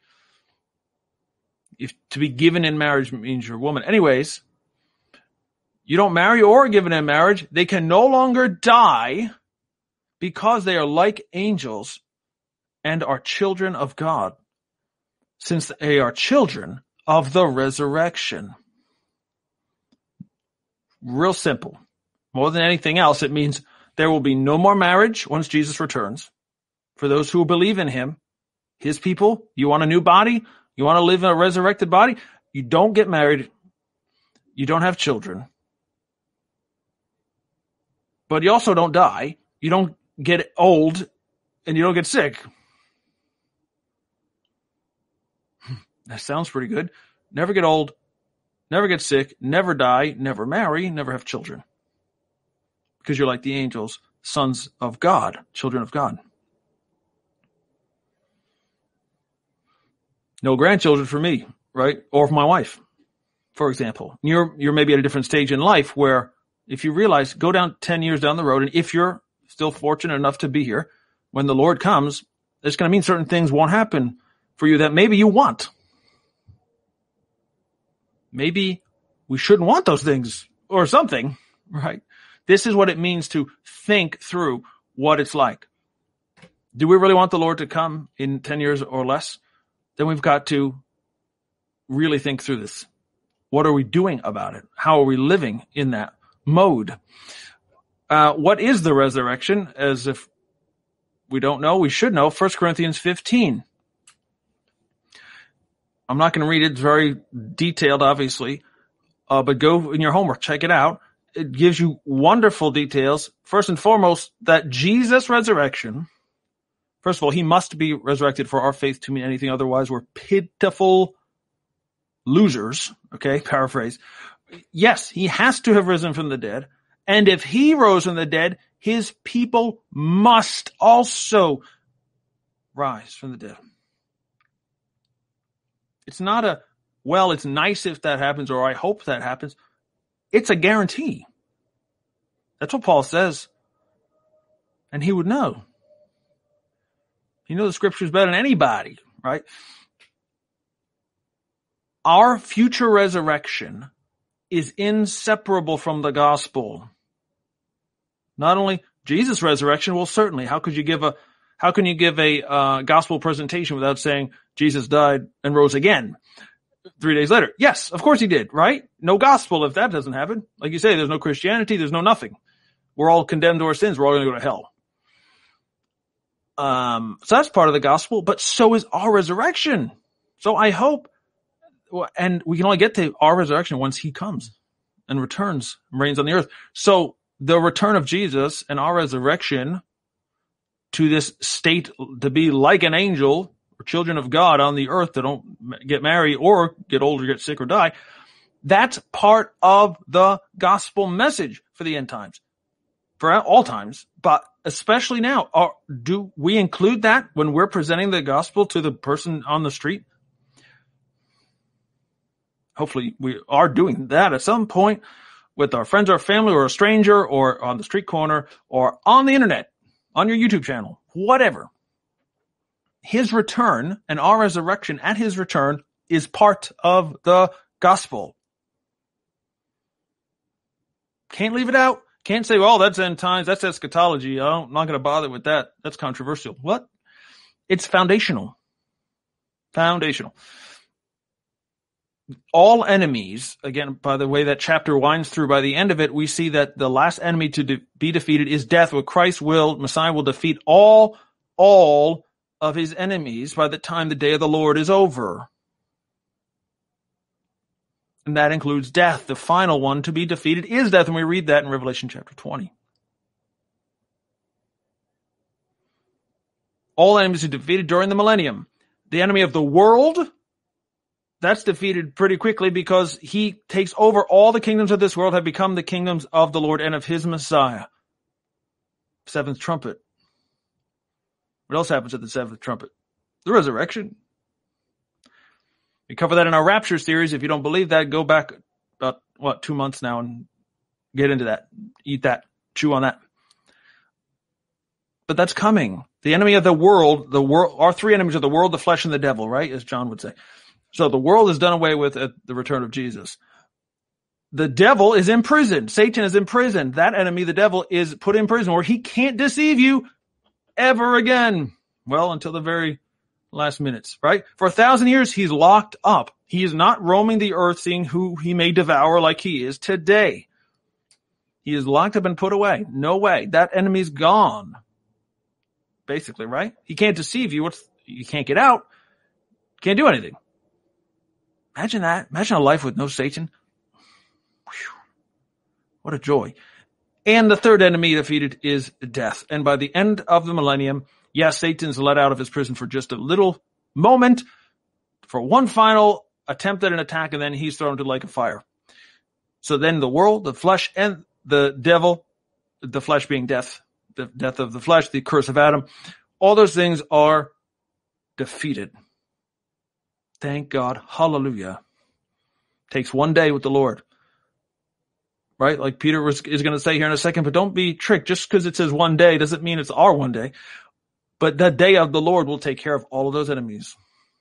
[SPEAKER 2] If to be given in marriage means you're a woman. Anyways, you don't marry or are given in marriage. They can no longer die because they are like angels and are children of God, since they are children of the resurrection. real simple. More than anything else, it means there will be no more marriage once Jesus returns. For those who believe in him, his people, you want a new body? You want to live in a resurrected body? You don't get married. You don't have children. But you also don't die. You don't get old, and you don't get sick. That sounds pretty good. Never get old, never get sick, never die, never marry, never have children. Because you're like the angels, sons of God, children of God. No grandchildren for me, right? Or for my wife, for example. You're you're maybe at a different stage in life where if you realize, go down ten years down the road, and if you're still fortunate enough to be here, when the Lord comes, it's going to mean certain things won't happen for you that maybe you want. Maybe we shouldn't want those things or something, right? This is what it means to think through what it's like. Do we really want the Lord to come in ten years or less? Then we've got to really think through this. What are we doing about it? How are we living in that mode? Uh, what is the resurrection? As if we don't know, we should know. First Corinthians fifteen. I'm not going to read it. It's very detailed, obviously. Uh, but go in your homework, check it out. It gives you wonderful details. First and foremost, that Jesus' resurrection, first of all, he must be resurrected for our faith to mean anything. Otherwise, we're pitiful losers. Okay, paraphrase. Yes, he has to have risen from the dead. And if he rose from the dead, his people must also rise from the dead. It's not a, well, it's nice if that happens, or I hope that happens. It's a guarantee. That's what Paul says. And he would know. He knows the scriptures better than anybody, right? Our future resurrection is inseparable from the gospel. Not only Jesus' resurrection, well, certainly. How could you give a, how can you give a uh, gospel presentation without saying Jesus died and rose again three days later? Yes, of course he did, right? No gospel if that doesn't happen. Like you say, there's no Christianity, there's no nothing. We're all condemned to our sins. We're all going to go to hell. Um, so that's part of the gospel, but so is our resurrection. So I hope, and we can only get to our resurrection once he comes and returns and reigns on the earth. So the return of Jesus and our resurrection to this state to be like an angel or children of God on the earth that don't get married or get old or get sick or die, that's part of the gospel message for the end times, for all times, but especially now. Are, do we include that when we're presenting the gospel to the person on the street? Hopefully we are doing that at some point with our friends or family or a stranger or on the street corner or on the internet, on your YouTube channel, whatever. His return and our resurrection at his return is part of the gospel. Can't leave it out. Can't say, well, that's end times, that's eschatology. I'm not going to bother with that. That's controversial. What? It's foundational. Foundational. All enemies, again, by the way that chapter winds through, by the end of it, we see that the last enemy to de- be defeated is death. With Christ will, Messiah will defeat all, all of his enemies by the time the day of the Lord is over. And that includes death. The final one to be defeated is death. And we read that in Revelation chapter twenty. All enemies are defeated during the millennium. The enemy of the world, that's defeated pretty quickly because he takes over. All the kingdoms of this world have become the kingdoms of the Lord and of his Messiah. Seventh trumpet. What else happens at the seventh trumpet? The resurrection. We cover that in our Rapture series. If you don't believe that, go back about, what, two months now and get into that. Eat that. Chew on that. But that's coming. The enemy of the world, the world, our three enemies are the world, the flesh, and the devil, right? As John would say. So the world is done away with at the return of Jesus. The devil is imprisoned. Satan is imprisoned. That enemy, the devil, is put in prison where he can't deceive you ever again. Well, until the very last minutes, right? For a thousand years, he's locked up. He is not roaming the earth seeing who he may devour like he is today. He is locked up and put away. No way. That enemy's gone. Basically, right? He can't deceive you. What's, you can't get out. Can't do anything. Imagine that. Imagine a life with no Satan. Whew. What a joy. And the third enemy defeated is death. And by the end of the millennium, yes, Satan's let out of his prison for just a little moment, for one final attempt at an attack, and then he's thrown into the lake of fire. So then the world, the flesh, and the devil, the flesh being death, the death of the flesh, the curse of Adam, all those things are defeated. Thank God. Hallelujah. Takes one day with the Lord. Right? Like Peter was, is going to say here in a second, but don't be tricked. Just because it says one day doesn't mean it's our one day. But the day of the Lord will take care of all of those enemies.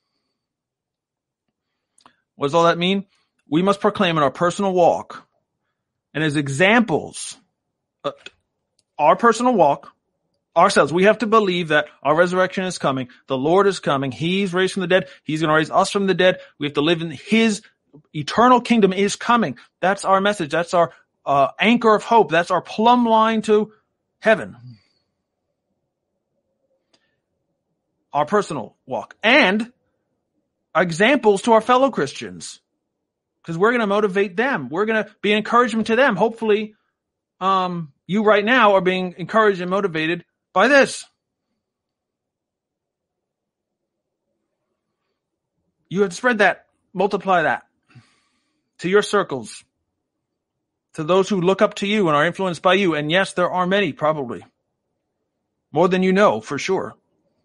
[SPEAKER 2] What does all that mean? We must proclaim in our personal walk and as examples, uh, our personal walk, ourselves. We have to believe that our resurrection is coming. The Lord is coming. He's raised from the dead. He's going to raise us from the dead. We have to live in his eternal kingdom is coming. That's our message. That's our uh, anchor of hope. That's our plumb line to heaven. Our personal walk and examples to our fellow Christians, because we're going to motivate them. We're going to be an encouragement to them. Hopefully, um, you right now are being encouraged and motivated by this. You have to spread that, multiply that to your circles, to those who look up to you and are influenced by you. And yes, there are many, probably. More than you know, for sure.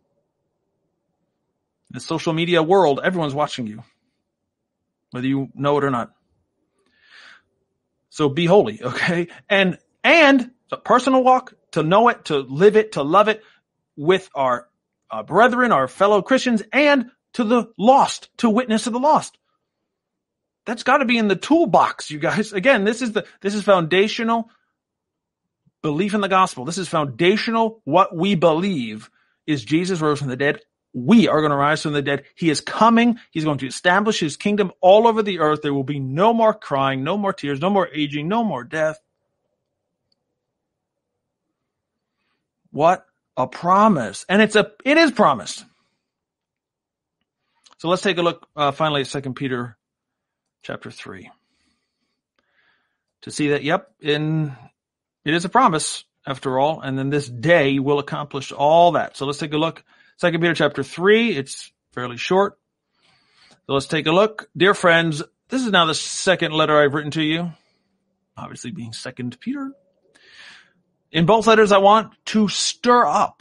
[SPEAKER 2] The social media world, everyone's watching you, whether you know it or not. So be holy, okay? And, and a personal walk, to know it, to live it, to love it with our uh, brethren, our fellow Christians, and to the lost, to witness to the lost. That's got to be in the toolbox, you guys. Again, this is the, this is foundational belief in the gospel. This is foundational. What we believe is Jesus rose from the dead. We are going to rise from the dead. He is coming. He's going to establish his kingdom all over the earth. There will be no more crying, no more tears, no more aging, no more death. What a promise. And it's a, it is promised. So let's take a look uh, finally at Second Peter chapter three to see that, yep, in, it is a promise after all. And then this day will accomplish all that. So let's take a look. Second Peter chapter three, it's fairly short. So let's take a look. Dear friends, this is now the second letter I've written to you, obviously being Second Peter. In both letters, I want to stir up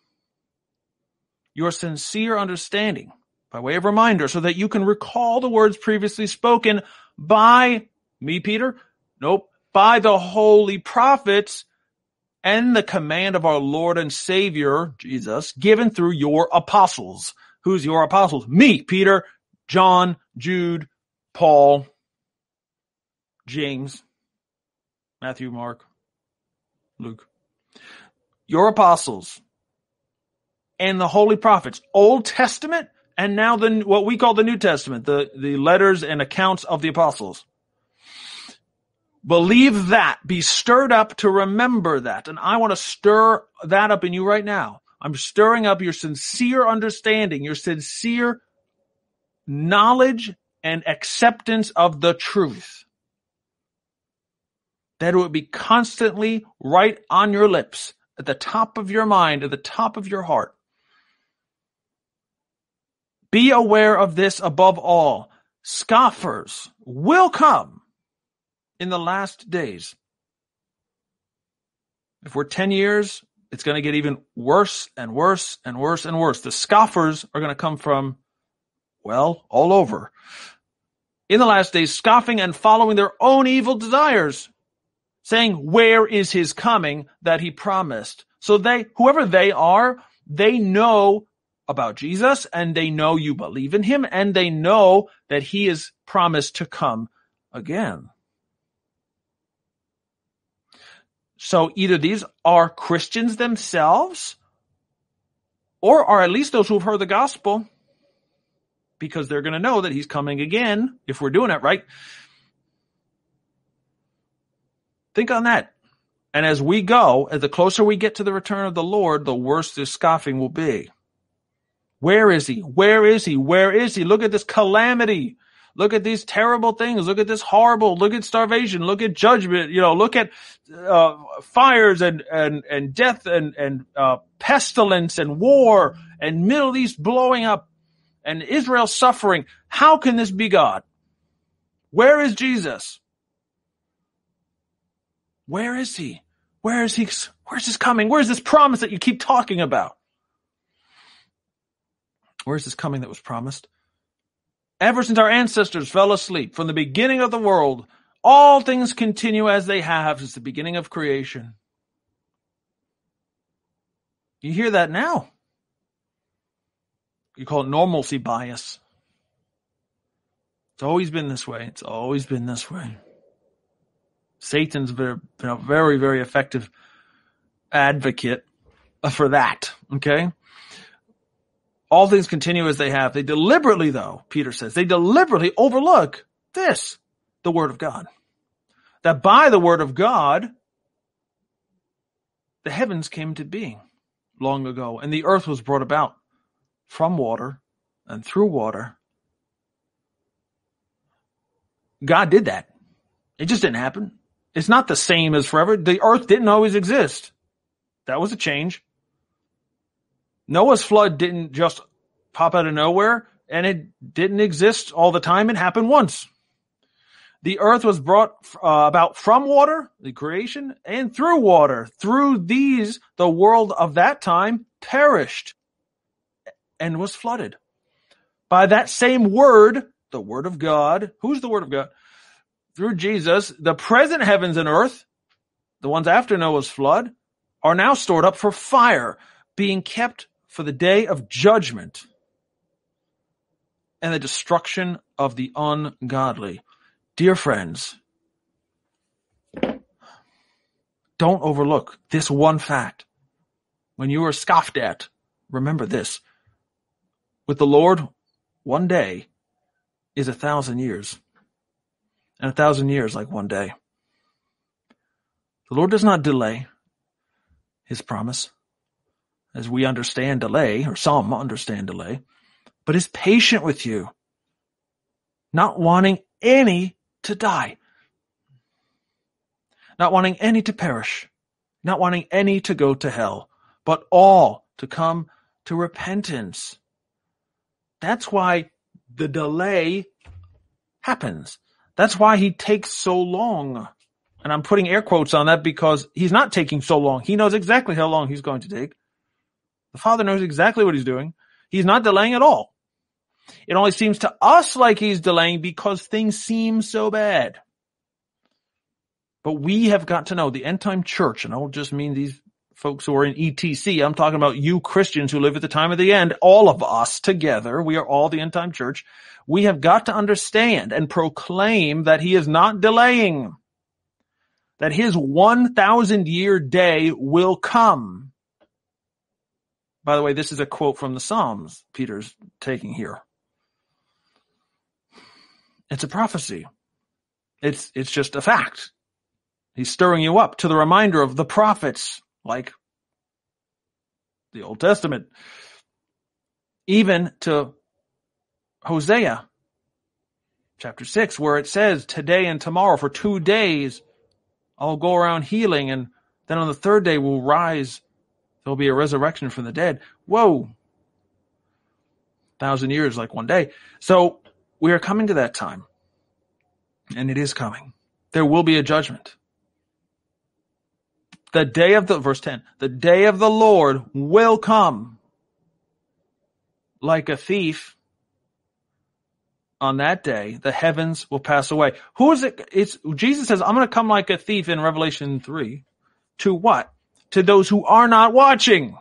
[SPEAKER 2] your sincere understanding by way of reminder so that you can recall the words previously spoken by me, Peter. Nope, by the holy prophets and the command of our Lord and Savior, Jesus, given through your apostles. Who's your apostles? Me, Peter, John, Jude, Paul, James, Matthew, Mark, Luke. Your apostles and the holy prophets, Old Testament, and now the what we call the New Testament, the, the letters and accounts of the apostles. Believe that. Be stirred up to remember that. And I want to stir that up in you right now. I'm stirring up your sincere understanding, your sincere knowledge and acceptance of the truth. That it would be constantly right on your lips, at the top of your mind, at the top of your heart. Be aware of this above all. Scoffers will come in the last days. If we're ten years, it's going to get even worse and worse and worse and worse. The scoffers are going to come from, well, all over. In the last days, scoffing and following their own evil desires, saying, where is his coming that he promised? So they, whoever they are, they know about Jesus and they know you believe in him and they know that he is promised to come again. So either these are Christians themselves or are at least those who have heard the gospel, because they're going to know that he's coming again if we're doing it right. Think on that. And as we go, as the closer we get to the return of the Lord, the worse this scoffing will be. Where is he? Where is he? Where is he? Look at this calamity. Look at these terrible things. Look at this horrible. Look at starvation. Look at judgment. You know, look at uh, fires and, and, and death and, and uh, pestilence and war and Middle East blowing up and Israel suffering. How can this be God? Where is Jesus? Where is he? Where is he? Where's this coming? Where's this promise that you keep talking about? Where's this coming that was promised? Ever since our ancestors fell asleep, from the beginning of the world, all things continue as they have since the beginning of creation. You hear that now. You call it normalcy bias. It's always been this way. It's always been this way. Satan's been a very, very effective advocate for that. Okay? All things continue as they have. They deliberately, though, Peter says, they deliberately overlook this, the Word of God. That by the Word of God, the heavens came to being long ago, and the earth was brought about from water and through water. God did that. It just didn't happen. It's not the same as forever. The earth didn't always exist. That was a change. Noah's flood didn't just pop out of nowhere, and it didn't exist all the time. It happened once. The earth was brought uh, about from water, the creation, and through water. Through these, the world of that time perished and was flooded. By that same word, the Word of God, who's the Word of God? Through Jesus, the present heavens and earth, the ones after Noah's flood, are now stored up for fire, being kept for the day of judgment and the destruction of the ungodly. Dear friends, don't overlook this one fact. When you are scoffed at, remember this. With the Lord, one day is a thousand years, and a thousand years like one day. The Lord does not delay his promise, as we understand delay, or some understand delay, but is patient with you, not wanting any to die, not wanting any to perish, not wanting any to go to hell, but all to come to repentance. That's why the delay happens. That's why he takes so long. And I'm putting air quotes on that because he's not taking so long. He knows exactly how long he's going to take. The Father knows exactly what he's doing. He's not delaying at all. It only seems to us like he's delaying because things seem so bad. But we have got to know the end time church, and I don't just mean these folks who are in E T C. I'm talking about you Christians who live at the time of the end. All of us together, we are all the end time church. We have got to understand and proclaim that he is not delaying, that his one thousand year day will come. By the way, this is a quote from the Psalms Peter's taking here. It's a prophecy. It's, it's just a fact. He's stirring you up to the reminder of the prophets, like the Old Testament, even to Hosea chapter six, where it says today and tomorrow for two days, I'll go around healing. And then on the third day we'll rise. There'll be a resurrection from the dead. Whoa. Thousand years like one day. So we are coming to that time. And it is coming. There will be a judgment. The day of the, verse ten, the day of the Lord will come like a thief. On that day, the heavens will pass away. Who is it? It's Jesus says, I'm going to come like a thief in Revelation three. To what? To those who are not watching.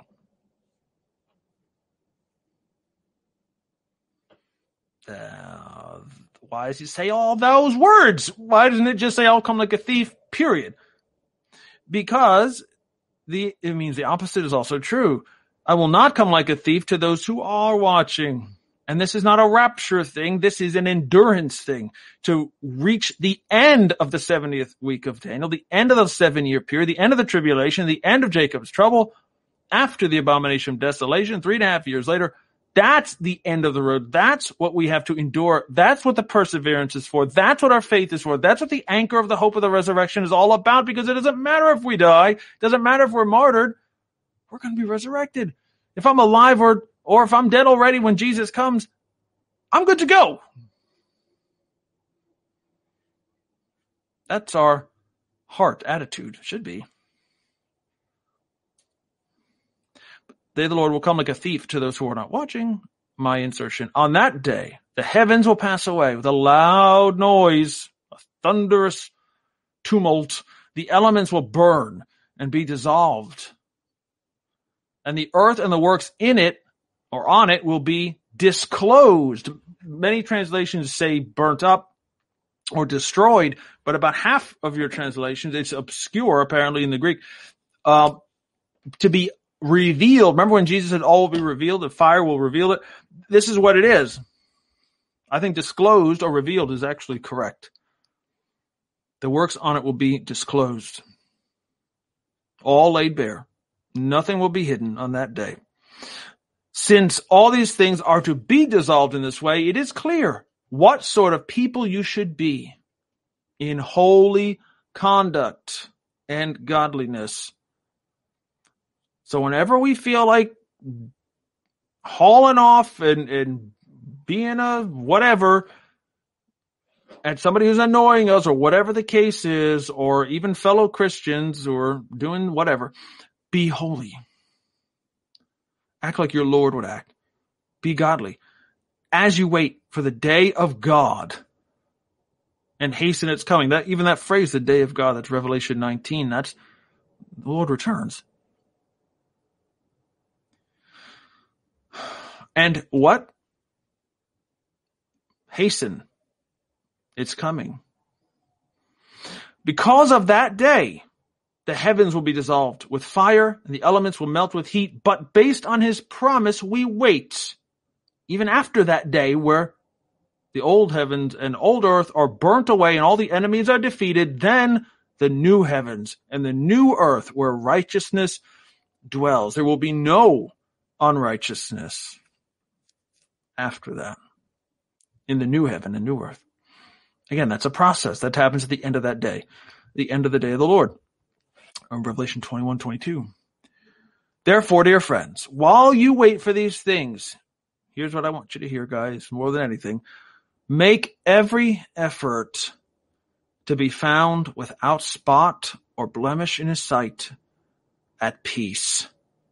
[SPEAKER 2] Uh, why does he say all those words? Why doesn't it just say, I'll come like a thief, period? Because the it means the opposite is also true. I will not come like a thief to those who are watching. And this is not a rapture thing. This is an endurance thing to reach the end of the seventieth week of Daniel, the end of the seven-year period, the end of the tribulation, the end of Jacob's trouble, after the abomination of desolation, three and a half years later. That's the end of the road. That's what we have to endure. That's what the perseverance is for. That's what our faith is for. That's what the anchor of the hope of the resurrection is all about, because it doesn't matter if we die. It doesn't matter if we're martyred. We're going to be resurrected. If I'm alive or Or if I'm dead already when Jesus comes, I'm good to go. That's our heart attitude, should be. The day of the Lord will come like a thief to those who are not watching. My insertion. On that day, the heavens will pass away with a loud noise, a thunderous tumult. The elements will burn and be dissolved. And the earth and the works in it or on it will be disclosed. Many translations say burnt up or destroyed, but about half of your translations, it's obscure apparently in the Greek, uh, to be revealed. Remember when Jesus said all will be revealed, the fire will reveal it? This is what it is. I think disclosed or revealed is actually correct. The works on it will be disclosed. All laid bare. Nothing will be hidden on that day. Since all these things are to be dissolved in this way, it is clear what sort of people you should be in holy conduct and godliness. So whenever we feel like hauling off and, and being a whatever at somebody who's annoying us or whatever the case is, or even fellow Christians or doing whatever, be holy. Act like your Lord would act. Be godly. As you wait for the day of God and hasten its coming. That even that phrase, the day of God, that's Revelation nineteen, that's the Lord returns. And what? Hasten its coming. Because of that day, the heavens will be dissolved with fire, and the elements will melt with heat. But based on his promise, we wait. Even after that day where the old heavens and old earth are burnt away and all the enemies are defeated, then the new heavens and the new earth where righteousness dwells. There will be no unrighteousness after that in the new heaven and new earth. Again, that's a process that happens at the end of that day, the end of the day of the Lord. Revelation twenty-one, twenty-two. Therefore, dear friends, while you wait for these things, here's what I want you to hear, guys, more than anything. Make every effort to be found without spot or blemish in his sight, at peace.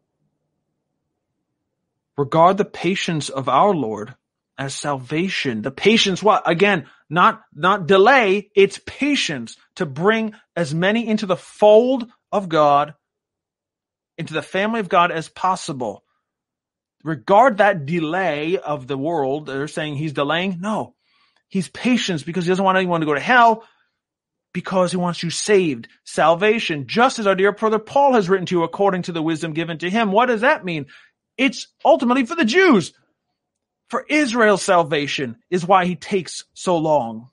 [SPEAKER 2] Regard the patience of our Lord as salvation. The patience, what? Again, not, not delay, it's patience to bring as many into the fold of God, into the family of God as possible. Regard that delay of the world. They're saying he's delaying. No, he's patient because he doesn't want anyone to go to hell, because he wants you saved. Salvation, just as our dear brother Paul has written to you according to the wisdom given to him. What does that mean? It's ultimately for the Jews. For Israel's salvation is why he takes so long.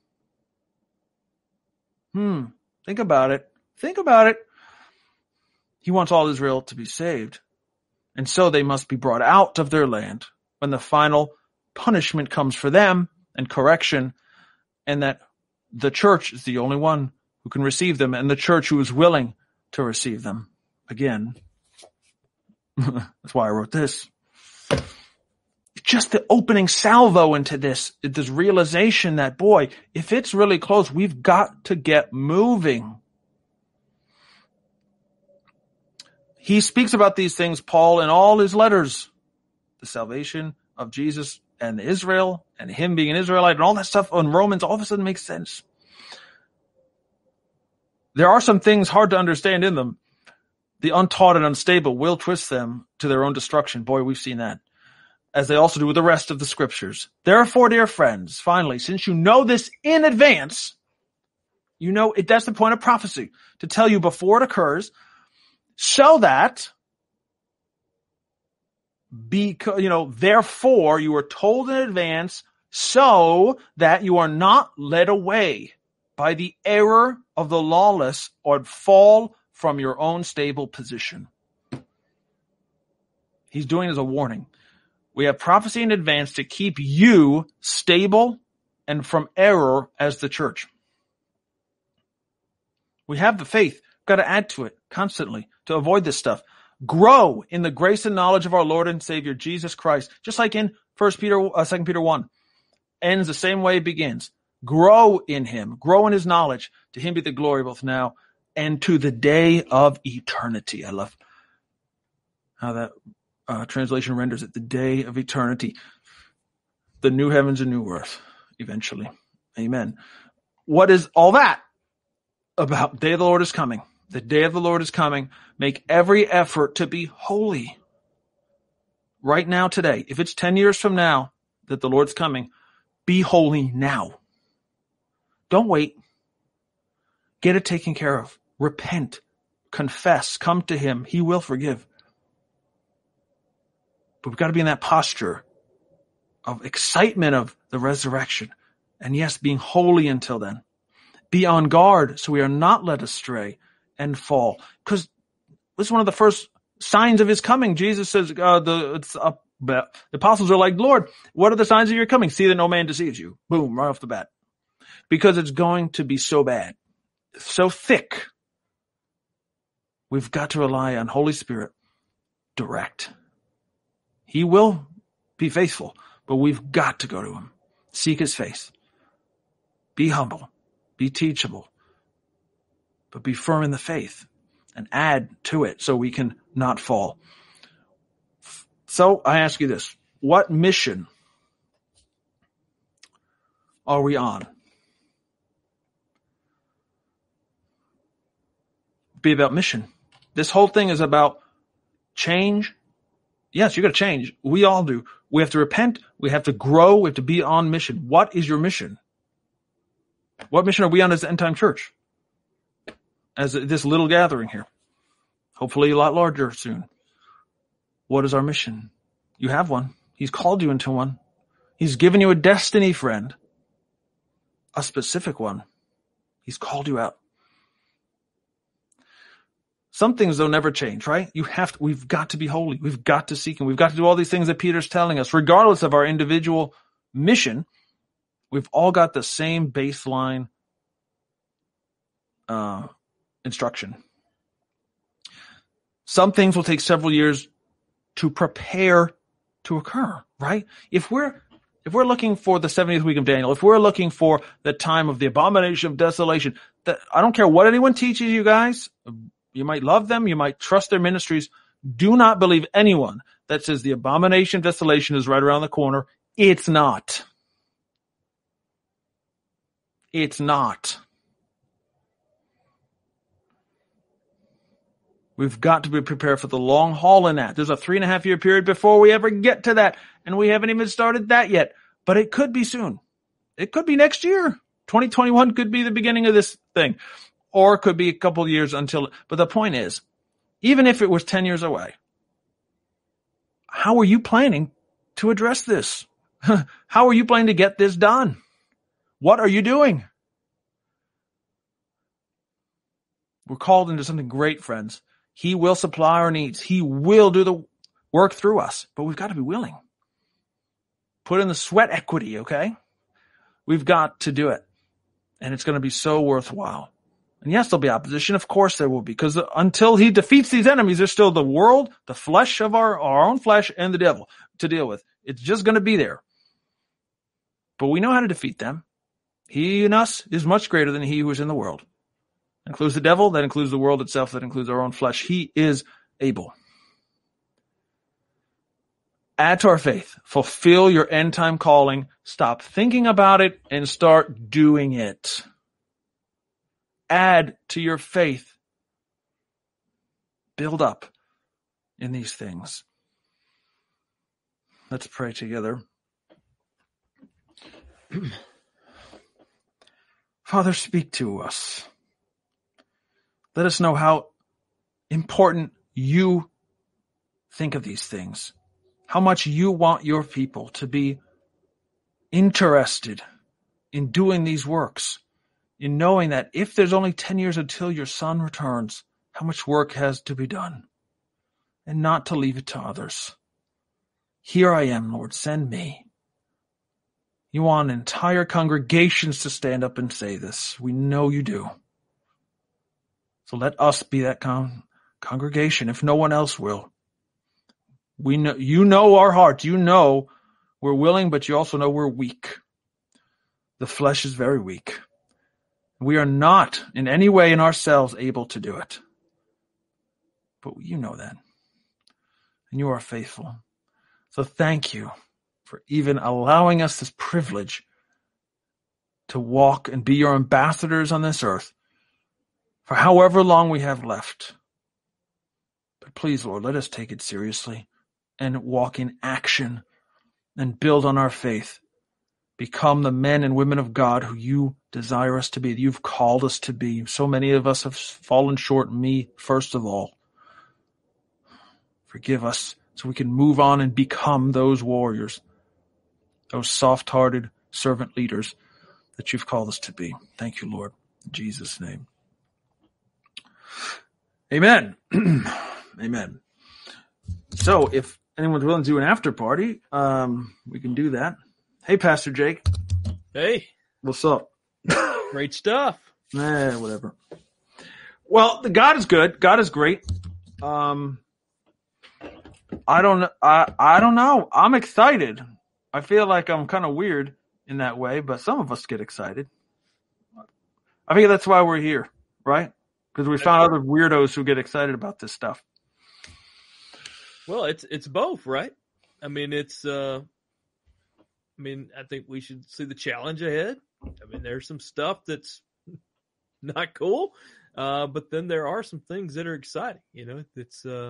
[SPEAKER 2] Hmm. Think about it. Think about it. He wants all Israel to be saved. And so they must be brought out of their land when the final punishment comes for them and correction, and that the church is the only one who can receive them, and the church who is willing to receive them. Again, that's why I wrote this. Just the opening salvo into this, this realization that, boy, if it's really close, we've got to get moving. He speaks about these things, Paul, in all his letters. The salvation of Jesus and Israel and him being an Israelite and all that stuff on Romans, all of a sudden makes sense. There are some things hard to understand in them. The untaught and unstable will twist them to their own destruction. Boy, we've seen that. As they also do with the rest of the scriptures. Therefore, dear friends, finally, since you know this in advance, you know it, that's the point of prophecy, to tell you before it occurs, so that because, you know, therefore you were told in advance so that you are not led away by the error of the lawless or fall from your own stable position. He's doing it as a warning. We have prophecy in advance to keep you stable and from error as the church. We have the faith. Got to add to it constantly to avoid this stuff. Grow in the grace and knowledge of our Lord and Savior, Jesus Christ. Just like in First Peter, uh, Second Peter one. Ends the same way it begins. Grow in him. Grow in his knowledge. To him be the glory both now and to the day of eternity. I love how that uh, translation renders it. The day of eternity. The new heavens and new earth. Eventually. Amen. What is all that about? The day of the Lord is coming. The day of the Lord is coming. Make every effort to be holy. Right now, today. If it's ten years from now that the Lord's coming, be holy now. Don't wait. Get it taken care of. Repent. Confess. Come to him. He will forgive. But we've got to be in that posture of excitement of the resurrection. And yes, being holy until then. Be on guard so we are not led astray and fall. Because this is one of the first signs of his coming. Jesus says, uh, the, it's, uh, the apostles are like, Lord, what are the signs of your coming? See that no man deceives you. Boom, right off the bat. Because it's going to be so bad, so thick. We've got to rely on Holy Spirit direct. He will be faithful, but we've got to go to him. Seek his face. Be humble. Be teachable. But be firm in the faith and add to it so we can not fall. So I ask you this. What mission are we on? Be about mission. This whole thing is about change. Yes, you got to change. We all do. We have to repent. We have to grow. We have to be on mission. What is your mission? What mission are we on as End Time Church? As this little gathering here. Hopefully a lot larger soon. What is our mission? You have one. He's called you into one. He's given you a destiny, friend. A specific one. He's called you out. Some things, though, never change, right? You have to, we've got to be holy. We've got to seek him. We've got to do all these things that Peter's telling us. Regardless of our individual mission, we've all got the same baseline uh, instruction. Some things will take several years to prepare to occur, right? If we're if we're looking for the seventieth week of Daniel, if we're looking for the time of the abomination of desolation, that I don't care what anyone teaches you guys. You might love them. You might trust their ministries. Do not believe anyone that says the abomination of desolation is right around the corner. It's not. It's not. We've got to be prepared for the long haul in that. There's a three and a half year period before we ever get to that. And we haven't even started that yet. But it could be soon. It could be next year. twenty twenty-one could be the beginning of this thing. Or it could be a couple of years until, but the point is, even if it was ten years away, how are you planning to address this? How are you planning to get this done? What are you doing? We're called into something great, friends. He will supply our needs. He will do the work through us, but we've got to be willing. Put in the sweat equity, okay? We've got to do it. And it's going to be so worthwhile. And yes, there'll be opposition. Of course there will be. Because until he defeats these enemies, there's still the world, the flesh of our, our own flesh, and the devil to deal with. It's just going to be there. But we know how to defeat them. He in us is much greater than he who is in the world. That includes the devil. That includes the world itself. That includes our own flesh. He is able. Add to our faith. Fulfill your end time calling. Stop thinking about it and start doing it. Add to your faith. Build up in these things. Let's pray together. Father, speak to us. Let us know how important you think of these things. how much you want your people to be interested in doing these works, in knowing that if there's only ten years until your son returns, how much work has to be done, and not to leave it to others. Here I am, Lord, send me. You want entire congregations to stand up and say this. We know you do. So let us be that con- congregation, if no one else will. We know, you know our hearts. You know we're willing, but you also know we're weak. The flesh is very weak. We are not in any way in ourselves able to do it. But you know that. And you are faithful. So thank you for even allowing us this privilege to walk and be your ambassadors on this earth for however long we have left. But please, Lord, let us take it seriously and walk in action and build on our faith. Become the men and women of God who you desire us to be, that you've called us to be. So many of us have fallen short, me first of all. Forgive us so we can move on and become those warriors, those soft-hearted servant leaders that you've called us to be. Thank you, Lord. In Jesus' name. Amen. Amen. So if anyone's willing to do an after party, um, we can do that. Hey, Pastor Jake.
[SPEAKER 3] Hey.
[SPEAKER 2] What's up?
[SPEAKER 3] Great stuff.
[SPEAKER 2] Eh, whatever. Well, the God is good. God is great. Um, I don't, I, I don't know. I'm excited. I feel like I'm kind of weird in that way, but some of us get excited. I think that's why we're here, right? Because we found other weirdos who get excited about this stuff.
[SPEAKER 3] Well, it's it's both, right? I mean, it's. Uh, I mean, I think we should see the challenge ahead. I mean, there's some stuff that's not cool, uh, but then there are some things that are exciting. You know, it's. Uh,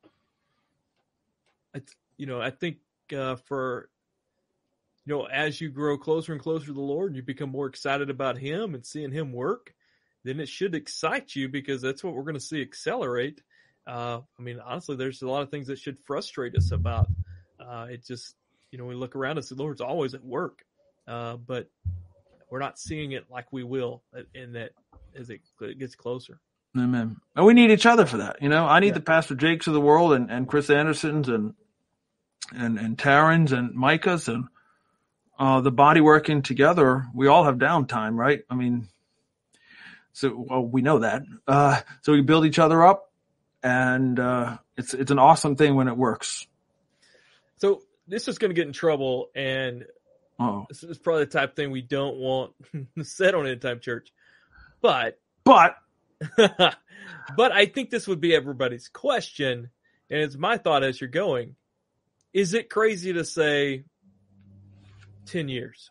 [SPEAKER 3] it's you know, I think uh, for. You know, as you grow closer and closer to the Lord, and you become more excited about Him and seeing Him work, then it should excite you, because that's what we're going to see accelerate. Uh, I mean, honestly, there's a lot of things that should frustrate us about. Uh, it just, you know, we look around and say, the Lord's always at work, uh, but we're not seeing it like we will in that as it, it gets closer.
[SPEAKER 2] Amen. And we need each other for that. You know, I need
[SPEAKER 3] Yeah.
[SPEAKER 2] the Pastor Jakes of the world, and, and Chris Andersons and and and Taryn's and Micah's and uh, the body working together. We all have downtime, right? I mean, so well, we know that. Uh, so we build each other up, and uh, it's it's an awesome thing when it works.
[SPEAKER 3] So this is going to get in trouble, and
[SPEAKER 2] Oh,
[SPEAKER 3] this is probably the type of thing we don't want said on End Time Church. But,
[SPEAKER 2] but
[SPEAKER 3] but I think this would be everybody's question, and it's my thought as you're going. Is it crazy to say ten years?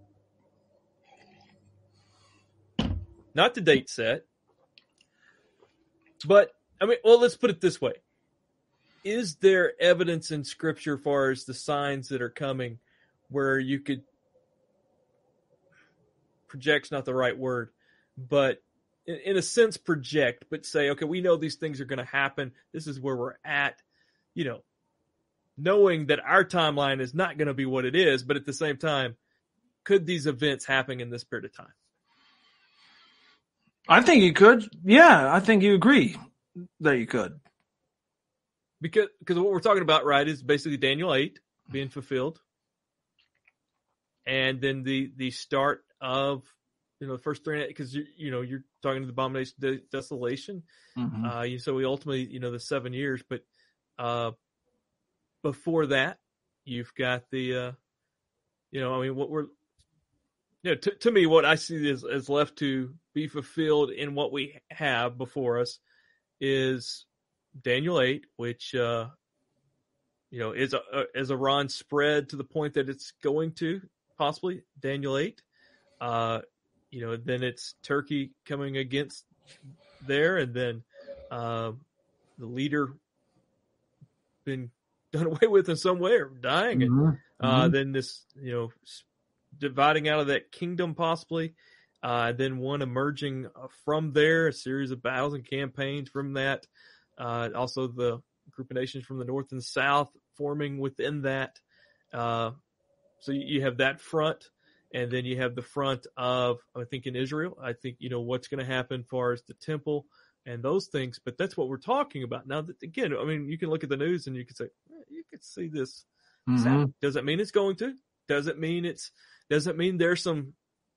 [SPEAKER 3] Not the date set, but, I mean, well, let's put it this way. Is there evidence in Scripture as far as the signs that are coming where you could, project's not the right word, but in, in a sense project, but say, okay, we know these things are going to happen. This is where we're at, you know, knowing that our timeline is not going to be what it is, but at the same time, could these events happen in this period of time?
[SPEAKER 2] I think you could. Yeah, I think you agree that you could.
[SPEAKER 3] Because because what we're talking about, right, is basically Daniel eight being fulfilled. And then the, the start of, you know, the first three, because, you, you know, you're talking to the abomination de- desolation.
[SPEAKER 2] Mm-hmm.
[SPEAKER 3] Uh, you, so we ultimately, you know, the seven years. But uh, before that, you've got the, uh, you know, I mean, what we're, you know, to, to me, what I see is, is left to be fulfilled in what we have before us is Daniel eight, which, uh, you know, is a, is Iran spread to the point that it's going to possibly Daniel eight. Uh, you know, then it's Turkey coming against there, and then uh, the leader been done away with in some way or dying, and
[SPEAKER 2] Mm-hmm.
[SPEAKER 3] uh,
[SPEAKER 2] Mm-hmm.
[SPEAKER 3] then this, you know, dividing out of that kingdom possibly, uh, then one emerging from there, a series of battles and campaigns from that. Uh, also the group of nations from the north and south forming within that. Uh, so you have that front, and then you have the front of, I think, in Israel. I think, you know, what's going to happen as far as the temple and those things. But that's what we're talking about. Now, that, again, I mean, you can look at the news and you can say, eh, you could see this.
[SPEAKER 2] Mm-hmm.
[SPEAKER 3] Does it mean it's going to? Does it mean it's, does it mean there's some,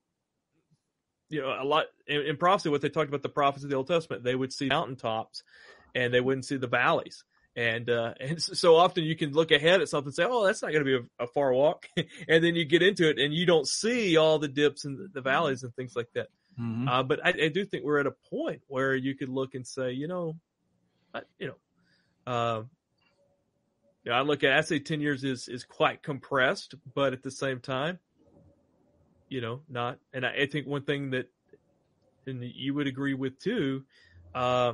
[SPEAKER 3] you know, a lot in, in prophecy, what they talked about the prophets of the Old Testament, they would see mountaintops and they wouldn't see the valleys. And, uh, and so often you can look ahead at something and say, oh, that's not going to be a, a far walk. And then you get into it and you don't see all the dips and the, the valleys and things like that.
[SPEAKER 2] Mm-hmm.
[SPEAKER 3] Uh, but I, I do think we're at a point where you could look and say, you know, I, you know, uh, you know, I look at, I say ten years is, is quite compressed, but at the same time, you know, not, and I, I think one thing that, and you would agree with too, uh,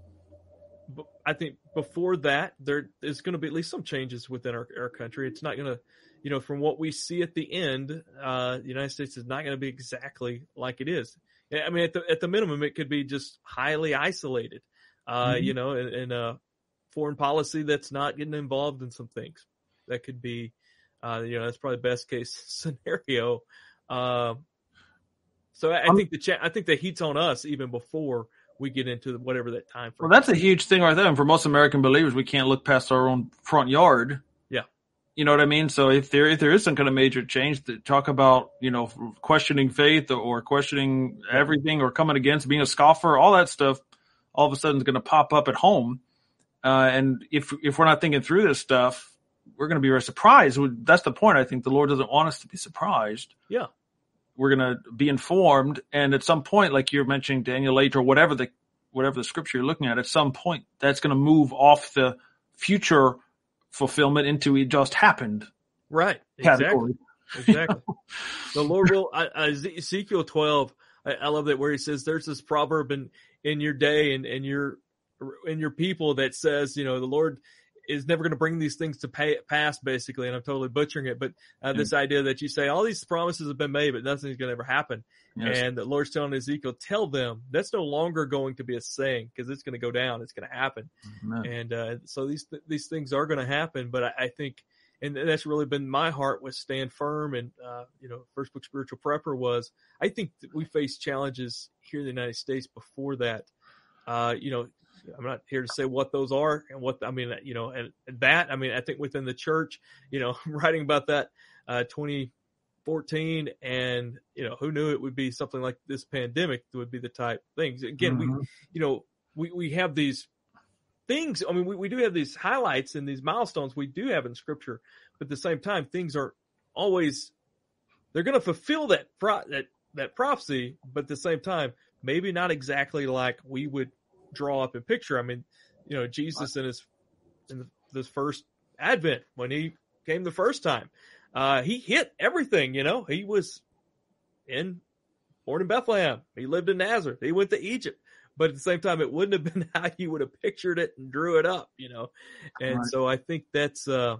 [SPEAKER 3] I think before that, there is going to be at least some changes within our, our country. It's not going to, you know, from what we see at the end, uh, the United States is not going to be exactly like it is. I mean, at the, at the minimum, it could be just highly isolated, uh, mm-hmm. you know, in, in a foreign policy that's not getting involved in some things. That could be, uh, you know, that's probably best case scenario. Uh, so I, I think the cha- I think the heat's on us even before we get into whatever that time frame.
[SPEAKER 2] Well, that's a huge thing right there. And for most American believers, we can't look past our own front yard.
[SPEAKER 3] Yeah.
[SPEAKER 2] You know what I mean? So if there if there is some kind of major change, to talk about, you know, questioning faith or questioning everything or coming against, being a scoffer, all that stuff, all of a sudden is going to pop up at home. Uh, and if if we're not thinking through this stuff, we're going to be very surprised. That's the point. I think the Lord doesn't want us to be surprised.
[SPEAKER 3] Yeah.
[SPEAKER 2] We're going to be informed. And at some point, like you're mentioning Daniel eight or whatever the whatever the scripture you're looking at, at some point, that's going to move off the future fulfillment into it just happened.
[SPEAKER 3] Right.
[SPEAKER 2] Category.
[SPEAKER 3] Exactly. Exactly. The Lord will, uh, Ezekiel twelve, I, I love that where he says there's this proverb in, in your day and, and your, in your people that says, you know, the Lord is never going to bring these things to pay, pass, basically. And I'm totally butchering it. But uh, this idea that you say all these promises have been made, but nothing's going to ever happen. Yes. And the Lord's telling Ezekiel, tell them that's no longer going to be a saying because it's going to go down. It's going to happen. Amen. And uh, so these th- these things are going to happen. But I, I think, and that's really been my heart was stand firm. And, uh, you know, First Book Spiritual Prepper was, I think that we face challenges here in the United States before that. Uh, you know, I'm not here to say what those are and what, I mean, you know, and, and that, I mean, I think within the church, you know, writing about that, uh, twenty fourteen and, you know, who knew it would be something like this pandemic would be the type things. Again, mm-hmm. we, you know, we, we have these things. I mean, we, we do have these highlights and these milestones we do have in scripture, but at the same time, things are always, they're going to fulfill that, pro, that, that prophecy, but at the same time, maybe not exactly like we would draw up a picture. I mean, you know, Jesus in his in the, this first advent when he came the first time, uh, he hit everything. You know, he was in born in Bethlehem. He lived in Nazareth. He went to Egypt, but at the same time, it wouldn't have been how you would have pictured it and drew it up. You know, and right. so I think that's uh,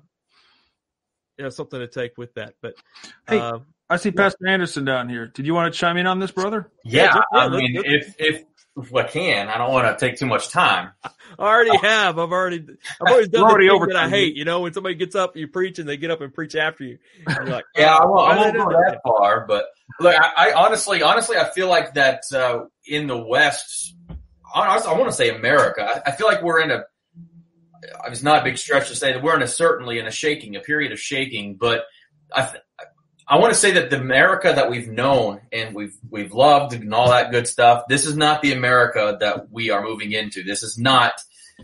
[SPEAKER 3] you know something to take with that. But
[SPEAKER 2] hey.
[SPEAKER 3] Uh,
[SPEAKER 2] I see Pastor Anderson down here. Did you want to chime in on this, brother?
[SPEAKER 4] Yeah, yeah I mean, if if if I can, I don't want to take too much time.
[SPEAKER 3] I already have. I've already, I've always done already the thing that I hate. You know, when somebody gets up, you preach, and they get up and preach after you. You're like, oh,
[SPEAKER 4] yeah, I won't, I won't go that far, but look, I, I honestly, honestly, I feel like that uh, in the West, I, I want to say America. I, I feel like we're in a. It's not a big stretch to say that we're in a certainly in a shaking, a period of shaking, but I. I want to say that the America that we've known and we've we've loved and all that good stuff, this is not the America that we are moving into. This is not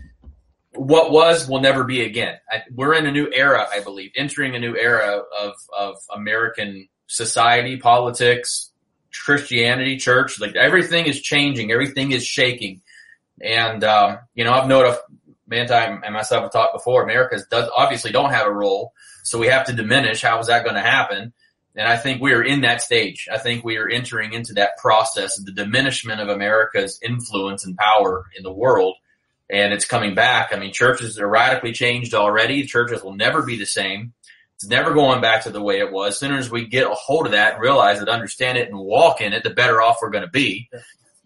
[SPEAKER 4] what was will never be again. I, we're in a new era, I believe, entering a new era of of American society, politics, Christianity, church. Like everything is changing, everything is shaking. And um, you know, I've noticed Manti and myself have talked before, America does obviously don't have a role, so we have to diminish. How is that going to happen? And I think we are in that stage. I think we are entering into that process of the diminishment of America's influence and power in the world. And it's coming back. I mean, churches are radically changed already. Churches will never be the same. It's never going back to the way it was. As soon as we get a hold of that and realize it, understand it, and walk in it, the better off we're going to be.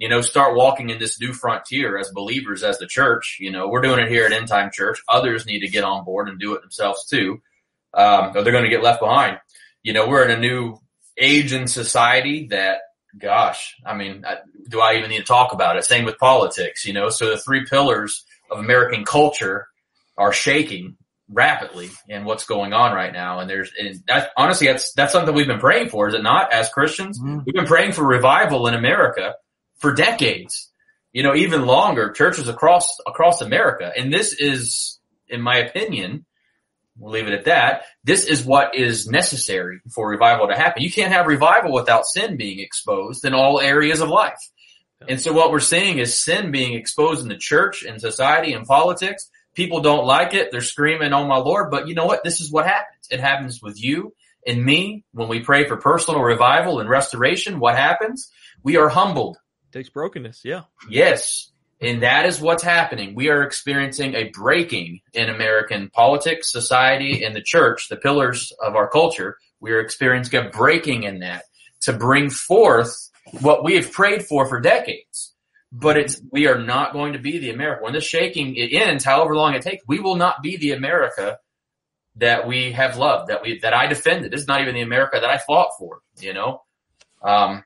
[SPEAKER 4] you know, start walking in this new frontier as believers, as the church. You know, we're doing it here at End Time Church. Others need to get on board and do it themselves too, um, or they're going to get left behind. You know, we're in a new age in society that, gosh, I mean, do I even need to talk about it? Same with politics, you know. So the three pillars of American culture are shaking rapidly in what's going on right now. And there's, and that, honestly, that's, that's something we've been praying for, is it not, as Christians? Mm-hmm. We've been praying for revival in America for decades, you know, even longer, churches across, across America. And this is, in my opinion, we'll leave it at that, this is what is necessary for revival to happen. You can't have revival without sin being exposed in all areas of life. And so what we're seeing is sin being exposed in the church and society and politics. People don't like it. They're screaming, "Oh my Lord." But you know what? This is what happens. It happens with you and me. When we pray for personal revival and restoration, what happens? We are humbled.
[SPEAKER 3] It takes brokenness. Yeah.
[SPEAKER 4] Yes. And that is what's happening. We are experiencing a breaking in American politics, society, and the church, the pillars of our culture. We are experiencing a breaking in that to bring forth what we have prayed for for decades. But it's, we are not going to be the America. When this shaking it ends, however long it takes, we will not be the America that we have loved, that we, that I defended. This is not even the America that I fought for, you know? Um,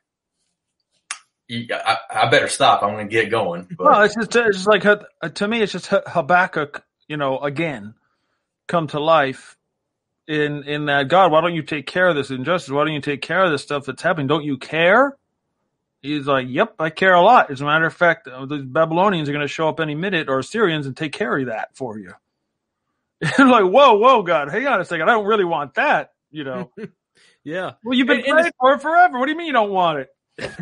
[SPEAKER 4] I, I better stop. I'm going to get going. But.
[SPEAKER 2] Well, it's just, it's just like, to me, it's just Habakkuk, you know, again, come to life in, in that, God, why don't you take care of this injustice? Why don't you take care of this stuff that's happening? Don't you care? He's like, yep, I care a lot. As a matter of fact, the Babylonians are going to show up any minute, or Assyrians, and take care of that for you. It's like, whoa, whoa, God, hang on a second. I don't really want that, you know.
[SPEAKER 3] Yeah.
[SPEAKER 2] Well, you've been
[SPEAKER 3] and,
[SPEAKER 2] praying
[SPEAKER 3] and
[SPEAKER 2] for it forever. What do you mean you don't want it?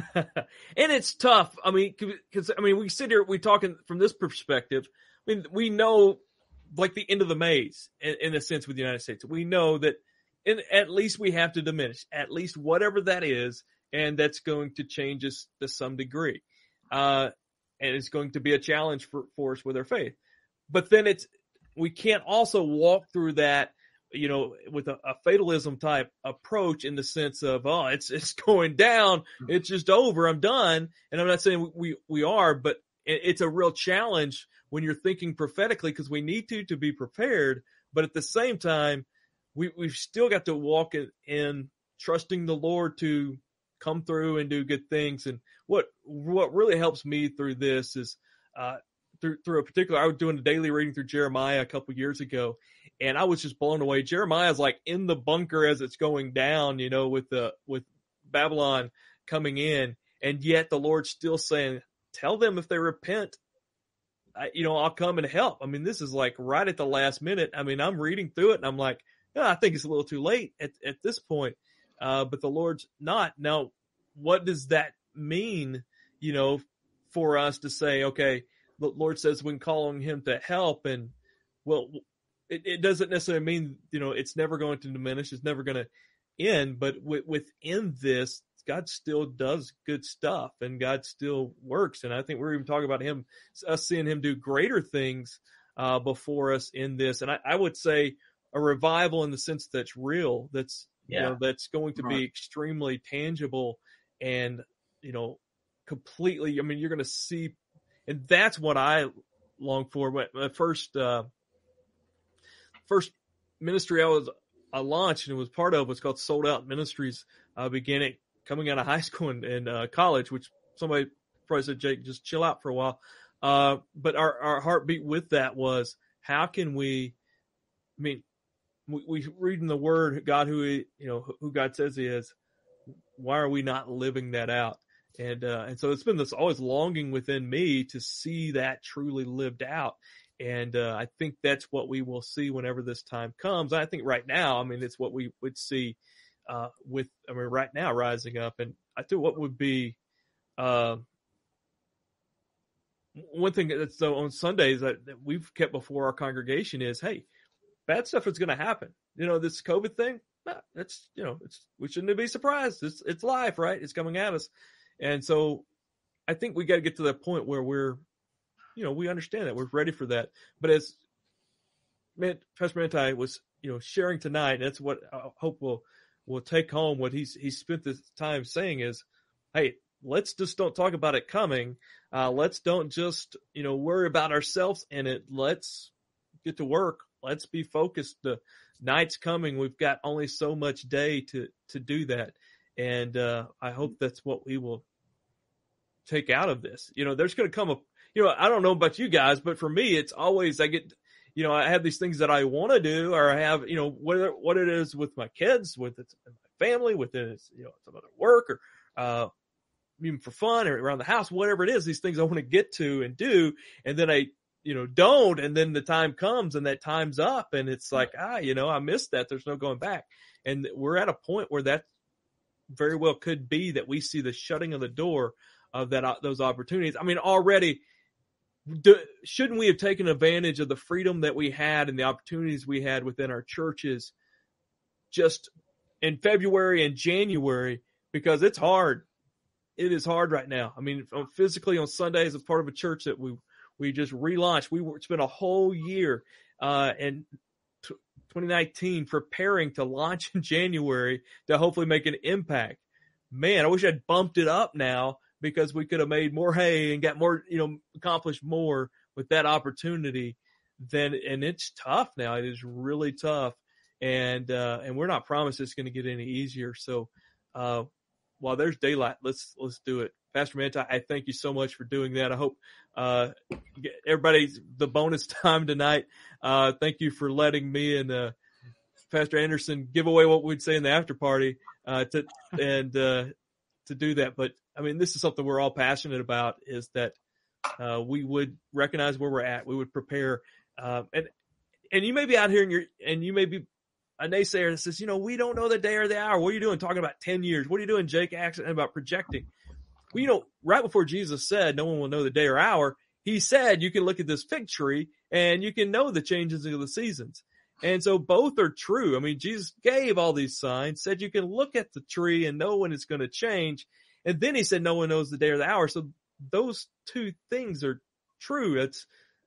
[SPEAKER 3] And it's tough. I mean, because I mean, we sit here, we talking from this perspective. I mean, we know, like the end of the maze, in, in a sense, with the United States. We know that, in, at least we have to diminish, at least whatever that is, and that's going to change us to some degree. Uh, and it's going to be a challenge for, for us with our faith. But then it's, we can't also walk through that, you know, with a, a fatalism type approach, in the sense of, oh, it's, it's going down. It's just over. I'm done. And I'm not saying we, we are, but it, it's a real challenge when you're thinking prophetically, because we need to, to be prepared. But at the same time, we, we've still got to walk in, in trusting the Lord to come through and do good things. And what, what really helps me through this is, uh, through, through a particular, I was doing a daily reading through Jeremiah a couple years ago, and I was just blown away. Jeremiah's like in the bunker as it's going down, you know, with the, with Babylon coming in. And yet the Lord's still saying, tell them if they repent, I, you know, I'll come and help. I mean, this is like right at the last minute. I mean, I'm reading through it and I'm like, yeah, I think it's a little too late at, at this point. Uh, but the Lord's not. Now, what does that mean, you know, for us to say, okay, the Lord says we can call on him to help. And well, it, it doesn't necessarily mean, you know, it's never going to diminish. It's never going to end. But w- within this, God still does good stuff and God still works. And I think we're even talking about him, us seeing him do greater things uh, before us in this. And I, I would say a revival in the sense that's real, that's, yeah. you know, that's going to right. be extremely tangible and, you know, completely, I mean, you're going to see, and that's what I long for. My first, uh, first ministry I was, I launched and was part of was called Sold Out Ministries, uh, beginning coming out of high school and, and uh, college, which somebody probably said, Jake, just chill out for a while. Uh, but our, our heartbeat with that was, how can we, I mean, we, we read in the word, God, who, he, you know, who God says he is, why are we not living that out? And, uh, and so it's been this always longing within me to see that truly lived out. And, uh, I think that's what we will see whenever this time comes. I think right now, I mean, it's what we would see, uh, with, I mean, right now rising up. And I think what would be, uh, one thing that's so on Sundays that, that we've kept before our congregation is, hey, bad stuff is going to happen. You know, this COVID thing, that's, you know, it's, we shouldn't be surprised. It's, it's life, right? It's coming at us. And so I think we got to get to that point where we're, you know, we understand that we're ready for that. But as Pastor Manti was, you know, sharing tonight, that's what I hope we'll, we'll take home. What he's, he spent this time saying is, hey, let's just don't talk about it coming. Uh, let's don't just, you know, worry about ourselves in it. Let's get to work. Let's be focused. The night's coming. We've got only so much day to, to do that. And uh, I hope that's what we will take out of this. You know, there's going to come a, you know, I don't know about you guys, but for me, it's always, I get, you know, I have these things that I want to do, or I have, you know, what, what it is with my kids, with it's my family, with it's, you know, some other work, or uh, even for fun, or around the house, whatever it is, these things I want to get to and do. And then I, you know, don't. And then the time comes and that time's up, and it's like, ah, you know, I missed that. There's no going back. And we're at a point where that very well could be that we see the shutting of the door of that, uh, those opportunities. I mean, already, do, shouldn't we have taken advantage of the freedom that we had and the opportunities we had within our churches just in February and January? Because it's hard. It is hard right now. I mean, physically on Sundays, as part of a church that we we just relaunched, we spent a whole year uh, in t- twenty nineteen preparing to launch in January to hopefully make an impact. Man, I wish I'd bumped it up now, because we could have made more hay and got more, you know, accomplished more with that opportunity. Then, and it's tough now. It is really tough. And, uh, and we're not promised it's going to get any easier. So, uh, while there's daylight, let's, let's do it. Pastor Manti, I thank you so much for doing that. I hope, uh, everybody's the bonus time tonight. Uh, thank you for letting me and, uh, Pastor Anderson give away what we'd say in the after party, uh, to, and, uh, to do that. But I mean, this is something we're all passionate about, is that, uh, we would recognize where we're at. We would prepare. Um, and, and you may be out here and you're, and you may be a naysayer that says, you know, we don't know the day or the hour. What are you doing talking about ten years? What are you doing, Jake, accident about projecting? Well, you know, right before Jesus said, no one will know the day or hour, he said, you can look at this fig tree and you can know the changes of the seasons. And so both are true. I mean, Jesus gave all these signs, said you can look at the tree and know when it's going to change. And then he said, no one knows the day or the hour. So those two things are true. It's,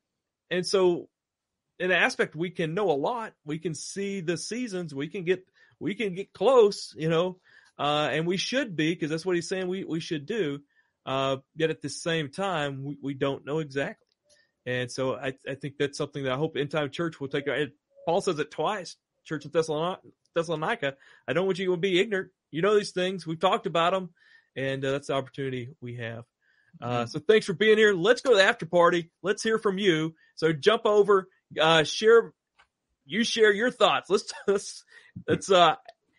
[SPEAKER 3] and so in an aspect, we can know a lot. We can see the seasons. We can get, we can get close, you know, uh, and we should be, because that's what he's saying we, we should do. Uh, yet at the same time, we, we don't know exactly. And so I, I think that's something that I hope End Time Church will take. Paul says it twice, Church of Thessalonica. I don't want you to be ignorant. You know these things. We've talked about them, and uh, that's the opportunity we have. Uh, mm-hmm. So thanks for being here. Let's go to the after party. Let's hear from you. So jump over, uh, share, you share your thoughts. Let's, let's, let's, uh,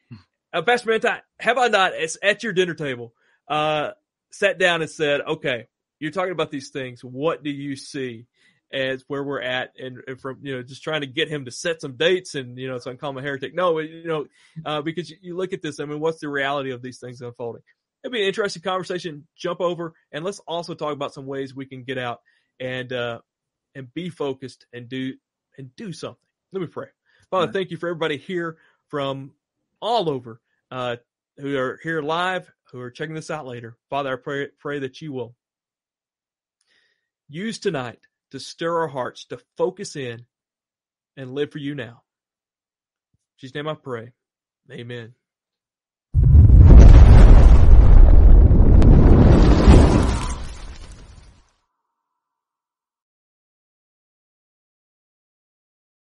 [SPEAKER 3] uh Pastor Manti, have I not, it's at your dinner table, uh, sat down and said, okay, you're talking about these things. What do you see as where we're at? And, and from, you know, just trying to get him to set some dates and, you know, so I can call him a heretic. No, you know, uh, because you, you look at this, I mean, what's the reality of these things unfolding? It'd be an interesting conversation. Jump over and let's also talk about some ways we can get out and, uh, and be focused and do, and do something. Let me pray. Father, yeah. Thank you for everybody here from all over, uh, who are here live, who are checking this out later. Father, I pray, pray that you will use tonight to stir our hearts, to focus in and live for you now. In Jesus' name I pray. Amen.